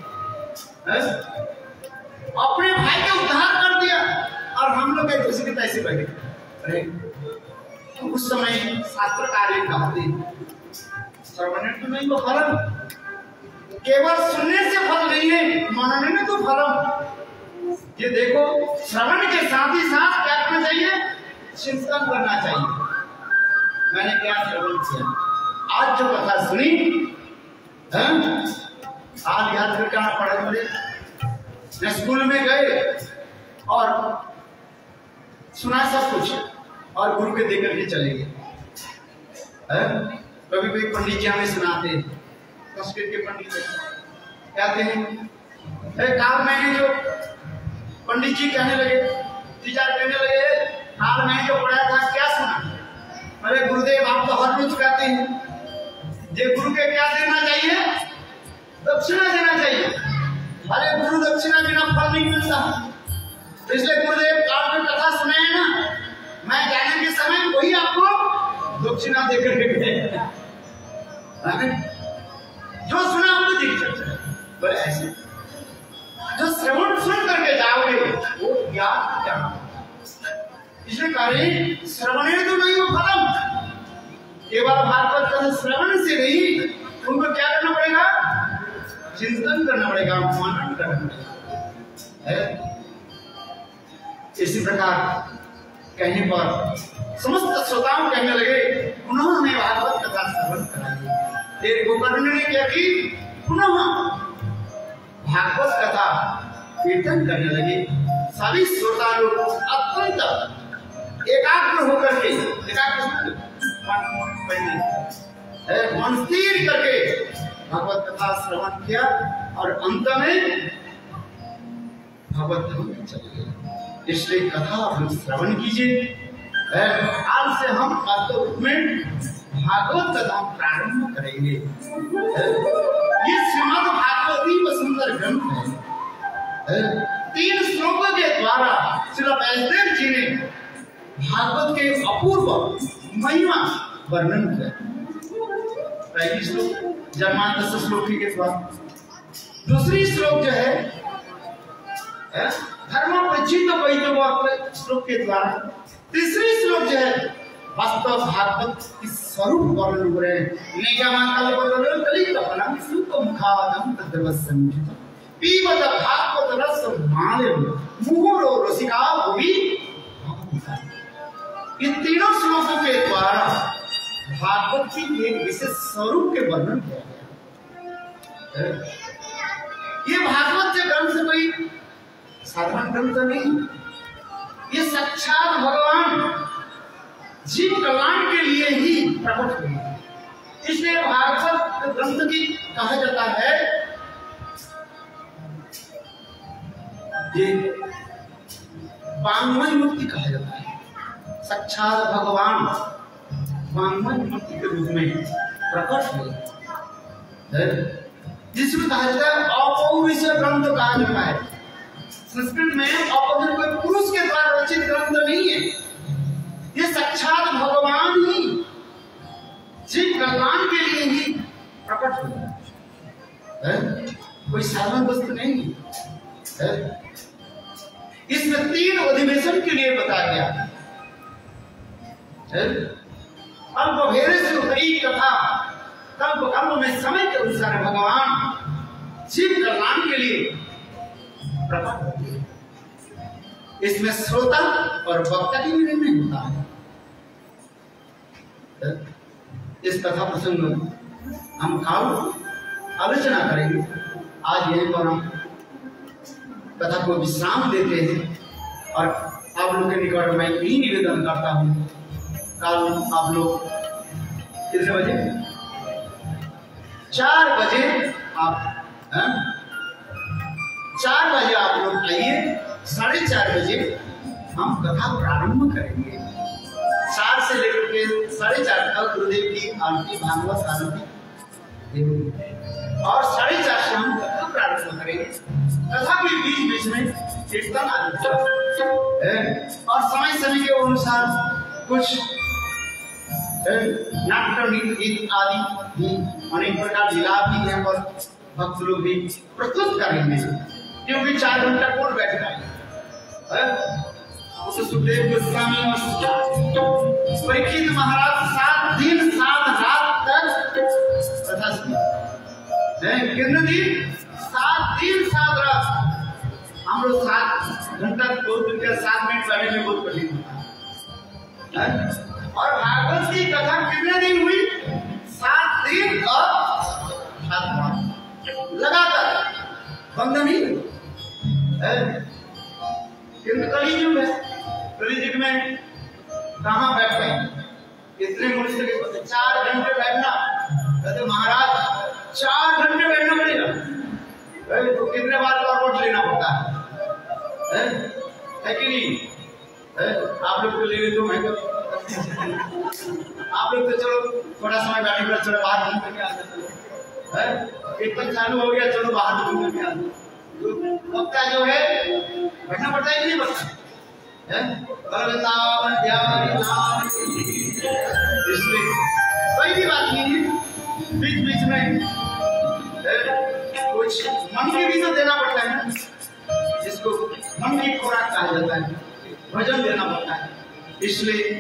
अपने भाई का उद्धार कर दिया और हम लोग एक दूसरे के पैसे बैठे। तो उस समय शास्त्र कार्य कहते श्रवण तो नहीं, तो फलम केवल सुनने से फल नहीं है, मनने में तो फलम। ये देखो श्रवण के साथ ही साथ क्या करना चाहिए? चिंतन करना चाहिए। मैंने क्या श्रवण किया, आज जो कथा सुनी आज याद करके आना पड़ेगा मुझे। मैं स्कूल में गए और सुना सब कुछ और गुरु के देकर के चले गए। कभी कभी पंडित जी हमें सुनाते, संस्कृत के पंडित कहते हैं काल मैंने जो पंडित जी कहने लगे, टीचर कहने लगे, काल मैंने जो पढ़ाया था क्या सुना? अरे गुरुदेव आप तो हर रोज कहते हैं ये गुरु के क्या देना चाहिए? दक्षिणा देना चाहिए। अरे गुरु दक्षिणा बिना फल नहीं मिलता, इसलिए गुरुदेव काल में कथा सुनाए ना, मैं जाने के समय वही आपको दक्षिणा देकर के जो सुना आपको दिख सकता है। पर ऐसे जो श्रवण सुन करके जाओगे वो ज्ञान क्या, इसलिए करें श्रवण तो नहीं हो फलम, केवल भागवत कथा श्रवण से नहीं, उनको क्या करना पड़ेगा? चिंतन करना पड़ेगा, मनन करना पड़ेगा। इसी प्रकार कहने पर समस्त श्रोताओं कहने लगे, पुनः हमें भागवत कथा श्रवण कराइए। फिर गोकर्ण ने क्या की? पुनः भागवत कथा कीर्तन करने लगे। सभी श्रोता लोग अत्यंत एकाग्र होकर के, मन स्थिर करके भगवत कथा श्रवण किया और अंत में भगवत धाम में चले गए। इसलिए कथा आप लोग श्रवण कीजिए। आज से हम वास्तव में भागवत कथा प्रारंभ करेंगे। ये श्रीमद् भागवती व सुंदर ग्रंथ है। 3 श्लोकों के द्वारा श्री वैष्णव जी ने भागवत के अपूर्व महिमा वर्णन किया। पहली श्लोक जन्मांत श्लोक के बाद, दूसरी श्लोक जो है धर्म प्रचित वैतव श्लोक के द्वारा। तीसरी श्लोक जो है वास्तव भागवत की स्वरूप वर्णन हो रहे हैं। निगमाकल्पतरु कलितफलम सुखमुखादम तद्रवसंयुतम पीबत भागवत रस मालयम मुहुरो रसिका भुवि। इन तीनों श्लोकों के द्वारा भागवत की एक विशेष स्वरूप के वर्णन किया गया। ये भागवत के ग्रंथ कोई साधारण ग्रंथ नहीं, ये साक्षात भगवान जीव कल्याण के लिए ही प्रकट हुए। इसलिए भागवत ग्रंथ की कहा जाता है ये वाङ्मय मूर्ति कहा जाता है। साक्षात भगवान वाङ्मय मूर्ति के रूप में प्रकट हुए, जिसमें कहा जाता है अपौरुष ग्रंथ कहा जाता है। संस्कृत में अपौरुष कोई पुरुष के द्वारा रचित ग्रंथ नहीं है, ये साक्षात भगवान ही जीव कल्याण के लिए ही प्रकट हुआ है, कोई साधारण वस्तु नहीं है। इसमें 3 अधिवेशन के लिए बताया गया है। अल्पभेद से उत्तरी कथा कल्प कल्प में समय के अनुसार भगवान जीव कल्याण के लिए प्रकट होते हैं। इसमें श्रोता और वक्ता की भी नहीं होता है। इस कथा प्रसंग में हम काल आलोचना करेंगे। आज यहीं पर हम कथा को विश्राम देते हैं और आप लोग के निकट में यही निवेदन करता हूँ, कल आप लोग कितने बजे? 4 बजे आप 4 बजे आप लोग आइए। 4:30 बजे हम कथा प्रारंभ करेंगे। 4 से लेकर के 4:30 तक गुरुदेव की आरती, भागवत आरती और 4:30 से हम कथा प्रारंभ करेंगे। कथा के बीच में कीर्तन आदि और समय समय के अनुसार कुछ नाट्य गीत आदि भी अनेक प्रकार लीला भी यहाँ पर भक्त लोग भी प्रस्तुत करेंगे, क्योंकि 4 घंटा कौन बैठता है। सुखदेव गोस्वामी और परीक्षित महाराज 7 दिन 7 रात तक कथा सुनी। कितने दिन? 7 दिन 7 रात। हम लोग 7 घंटा 7 मिनट बैठने में बहुत कठिन होता है। और भागवत की कथा कितने दिन हुई? 7 दिन और 7 रात लगातार, बंद नहीं। किंतु कलियुग है, कलियुग में कहाँ बैठ पाएंगे इतने मनुष्य के पास? 4 घंटे बैठना, कहते महाराज 4 घंटे बैठना पड़ेगा, तो कितने बार फॉरवर्ड लेना पड़ता है कि नहीं? आप लोग को ले तो मैं आप लोग तो चलो थोड़ा समय बैठने के बाद चलो बाहर घूम करके आ जाते हैं। कीर्तन चालू हो गया, चलो बाहर घूम करके आ जाते। वक्ता जो है बैठना पड़ता है कि नहीं पड़ता? इसलिए कोई भी बात नहीं है, बीच बीच में कुछ मन के भी तो देना पड़ता है ना, जिसको मन की खुराक कहा जाता है, भजन देना पड़ता है। इसलिए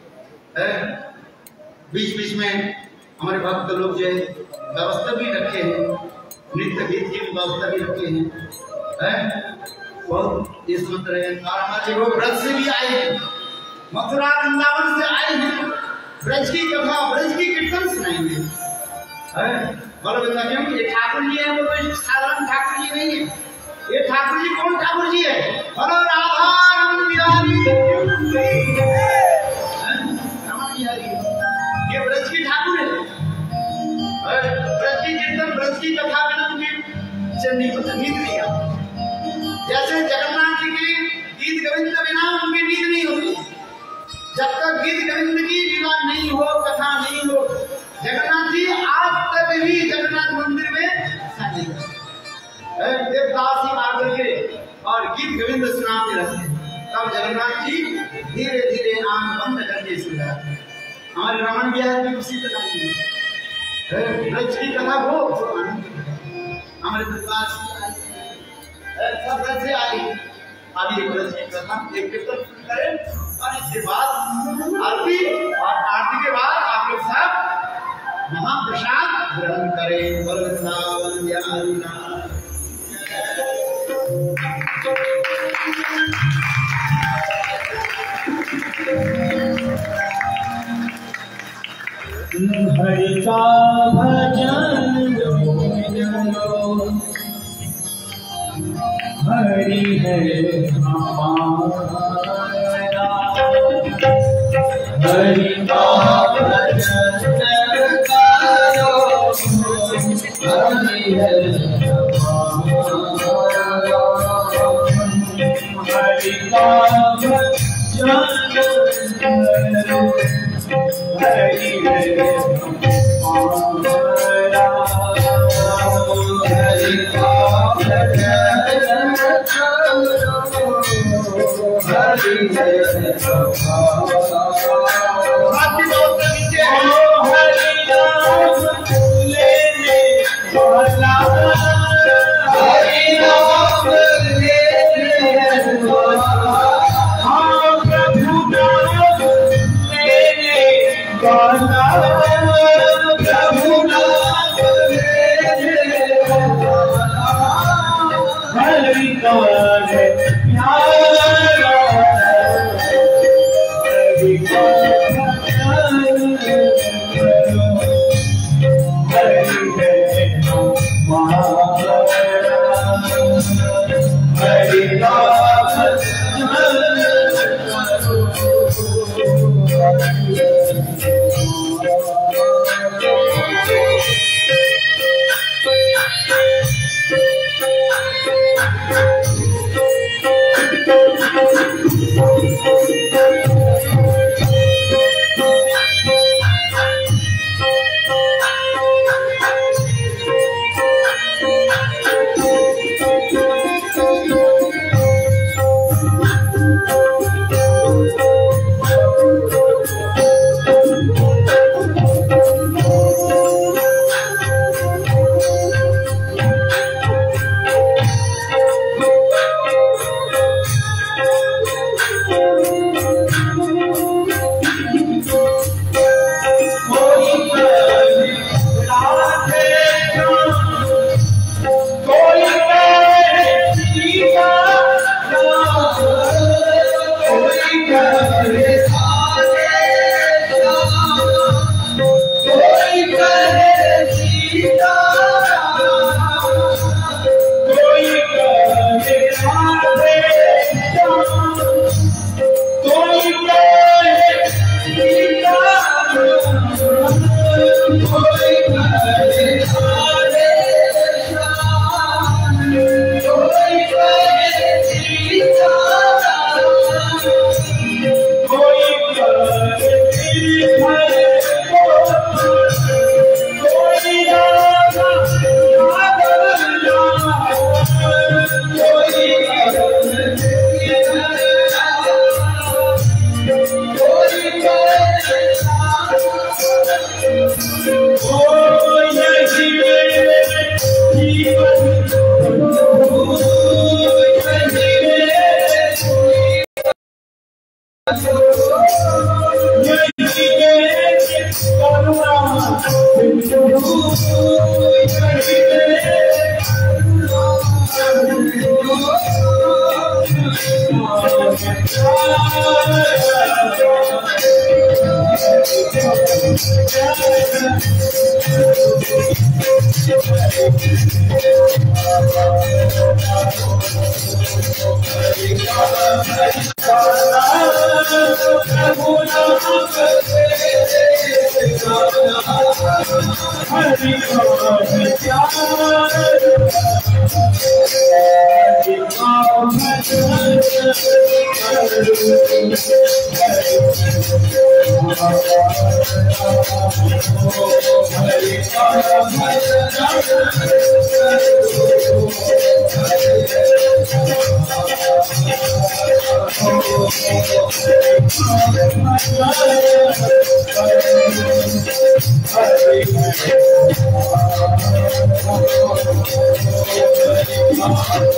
बीच बीच में हमारे भक्त लोग जो है व्यवस्था भी रखे हैं, नृत्य गीत की व्यवस्था भी रखे हैं। बहुत इस मंत्र लोग ब्रज से भी आए हैं, मथुरा वृंदावन से आए हैं, ब्रज की कथा ब्रज की कीर्तन सुनाएंगे। क्योंकि ये ठाकुर जी है, वो कोई साधारण ठाकुर जी नहीं है। ये ठाकुर जी कौन ठाकुर जी है? बोलो राधा रमन बिहारी, ये ब्रज की ठाकुर है। ब्रज की कीर्तन ब्रज की कथा बिना उनकी नींद नहीं आती। जैसे जगन्नाथ जी की गीत गोविंद के बिना उनकी नींद नहीं होती। जब तक गीत गोविंद की लीला नहीं हो, कथा नहीं हो, जगन्नाथ जी आज तक भी जगन्नाथ मंदिर में देवदास जी आकर के और गीत गोविंद सुनाते रहते हैं। तब जगन्नाथ जी धीरे धीरे आंख बंद करके सो जाते हैं। हमारे रमन बिहार भी उसी तरह ब्रज की कथा हो, हमारे प्रकाश सब ब्रज से आई। अभी व्रत की कथा एक कीर्तन करें और इसके बाद आरती, और आरती के बाद आप लोग सब महाप्रसाद ग्रहण करें। वृंदावन बिहारी नाथ हरि का भजन हरि है हमारा, हरि का भजन करो, हरि है हरि का भजन करो, हरि है हमारा, हरि का भजन करो, हरि है हमारा। हरि नाम लेने वाला, हरि नाम लेने वाला, हाँ प्रभु नाम लेने वाला, प्रभु नाम लेने वाला, हरि का है प्यारा, हरि का भजन करो, हरि है हमारा, हरि का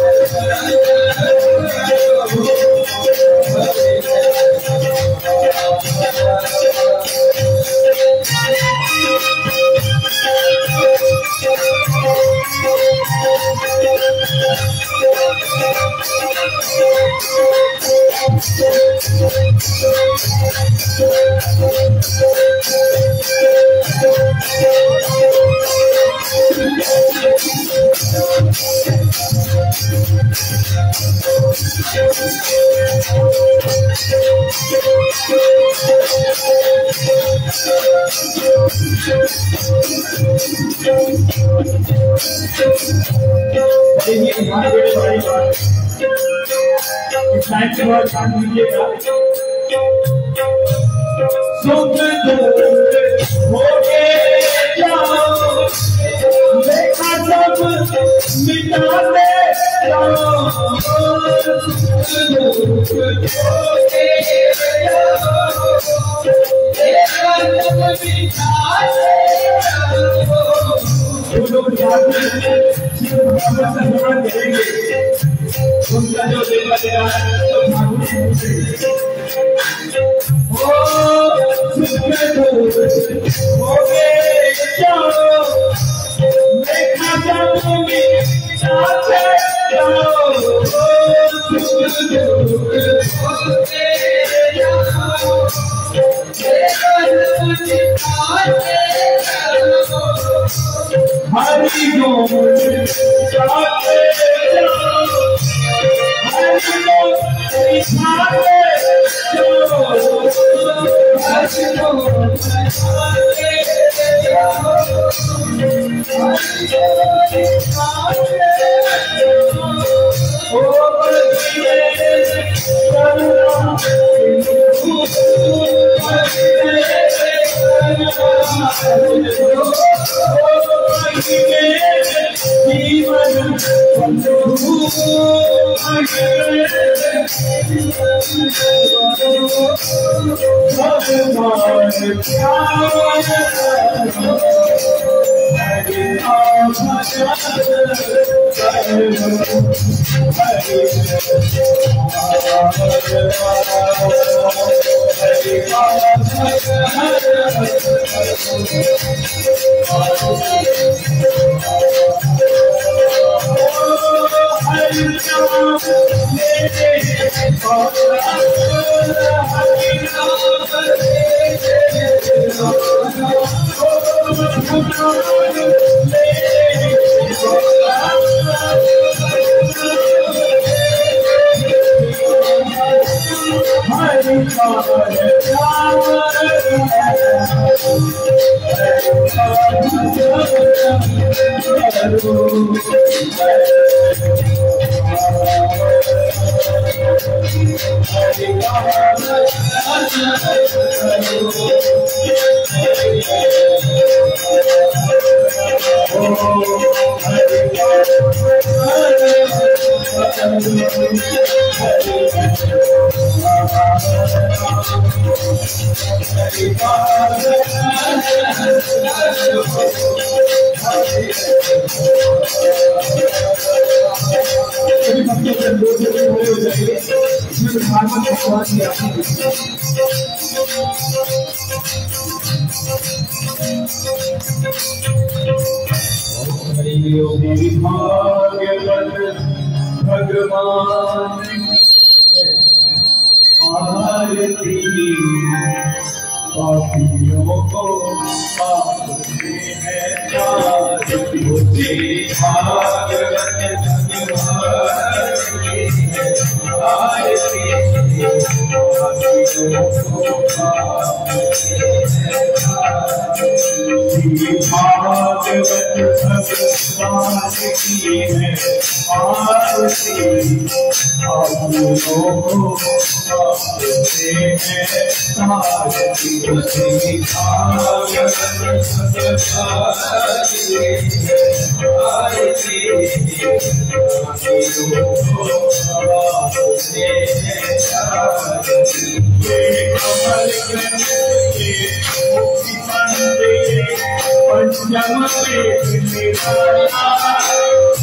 पंचम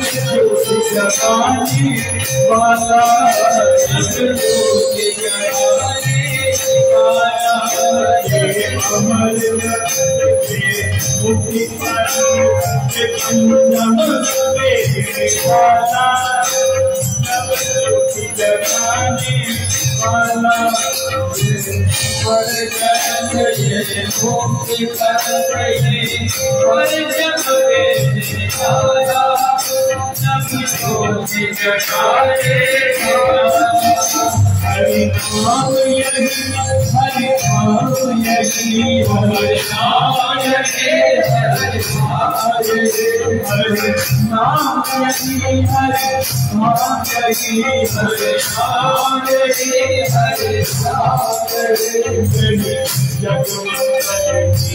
जगाने वाला ज्योति जगाने वाला ये अमर मुक्ति पाने वाला ज्योति जगाने वाला मुक्ति हरि नाम यही हरि नाम यही हरि नाम यही हरि नाम यही हरि नाम यही हरि नाम यही हरि नाम यही जगत की